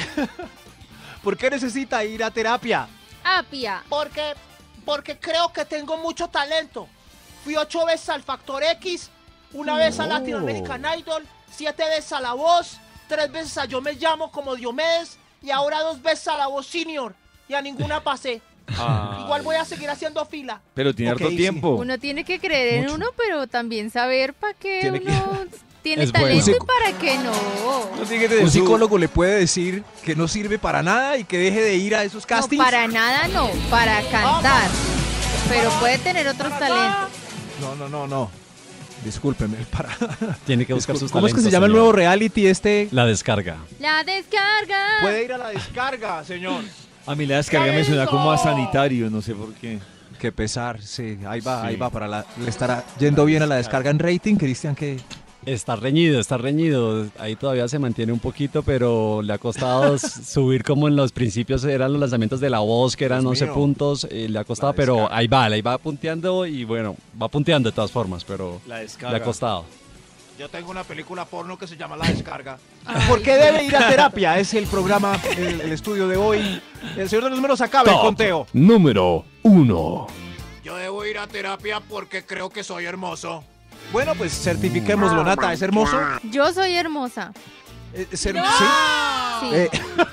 ¿Por qué necesita ir a terapia? Apia. Porque, porque creo que tengo mucho talento. Fui ocho veces al Factor X, una vez a Latin American Idol, siete veces a La Voz, tres veces a Yo Me Llamo como Diomedes y ahora dos veces a La Voz Senior. Y a ninguna pasé. Ah. Igual voy a seguir haciendo fila. Pero tiene Ok, harto sí. tiempo. Uno tiene que creer en Mucho. uno, pero también saber para qué Tiene que- uno tiene Es bueno. talento Un y psico- para qué no. No tiene que tener Un su- psicólogo le puede decir que no sirve para nada y que deje de ir a esos No, castings. para nada no, para cantar. Pero puede tener otros talentos. No, no, no, no. Discúlpeme, para. Tiene que buscar sus ¿Cómo es que se talentos, llama el señor. nuevo reality este? La descarga. La descarga. Puede ir a la descarga, señor. A mí la descarga me suena como a sanitario, no sé por qué. Qué pesar, sí. Ahí va, Sí. ahí va. Para la, le estará yendo bien a la descarga en rating, Cristian, que Está reñido, está reñido. Ahí todavía se mantiene un poquito, pero le ha costado s- subir como en los principios eran los lanzamientos de La Voz, que eran Dios once mío. puntos. eh, le ha costado, La pero descarga. ahí va, ahí va punteando y bueno, va punteando de todas formas, pero La le descarga. ha costado. Yo tengo una película porno que se llama La Descarga. ¿por qué debe ir a terapia? Es el programa, el, el estudio de hoy. El señor de los números acaba el Top conteo. número uno. Yo debo ir a terapia porque creo que soy hermoso. Bueno, pues certifiquémoslo, Nata. ¿Es hermoso? Yo soy hermosa. Eh, ser- Sí. ¿Sí? Eh,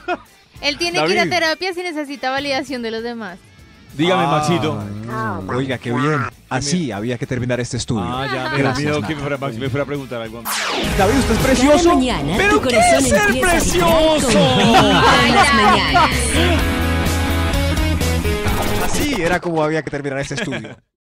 Él tiene que ir a David. terapia si necesita validación de los demás. Dígame, Ah, Maxito. Oiga, qué bien. Así había que terminar este estudio. Ah, ya, me Gracias, olvidó Nata. que me fuera, Max me fuera a preguntar algo. David, usted es Cada precioso. mañana ¿Pero tu qué corazón es ser empieza a vibrar precioso? con Vibra en las mañanas. Así era como había que terminar este estudio.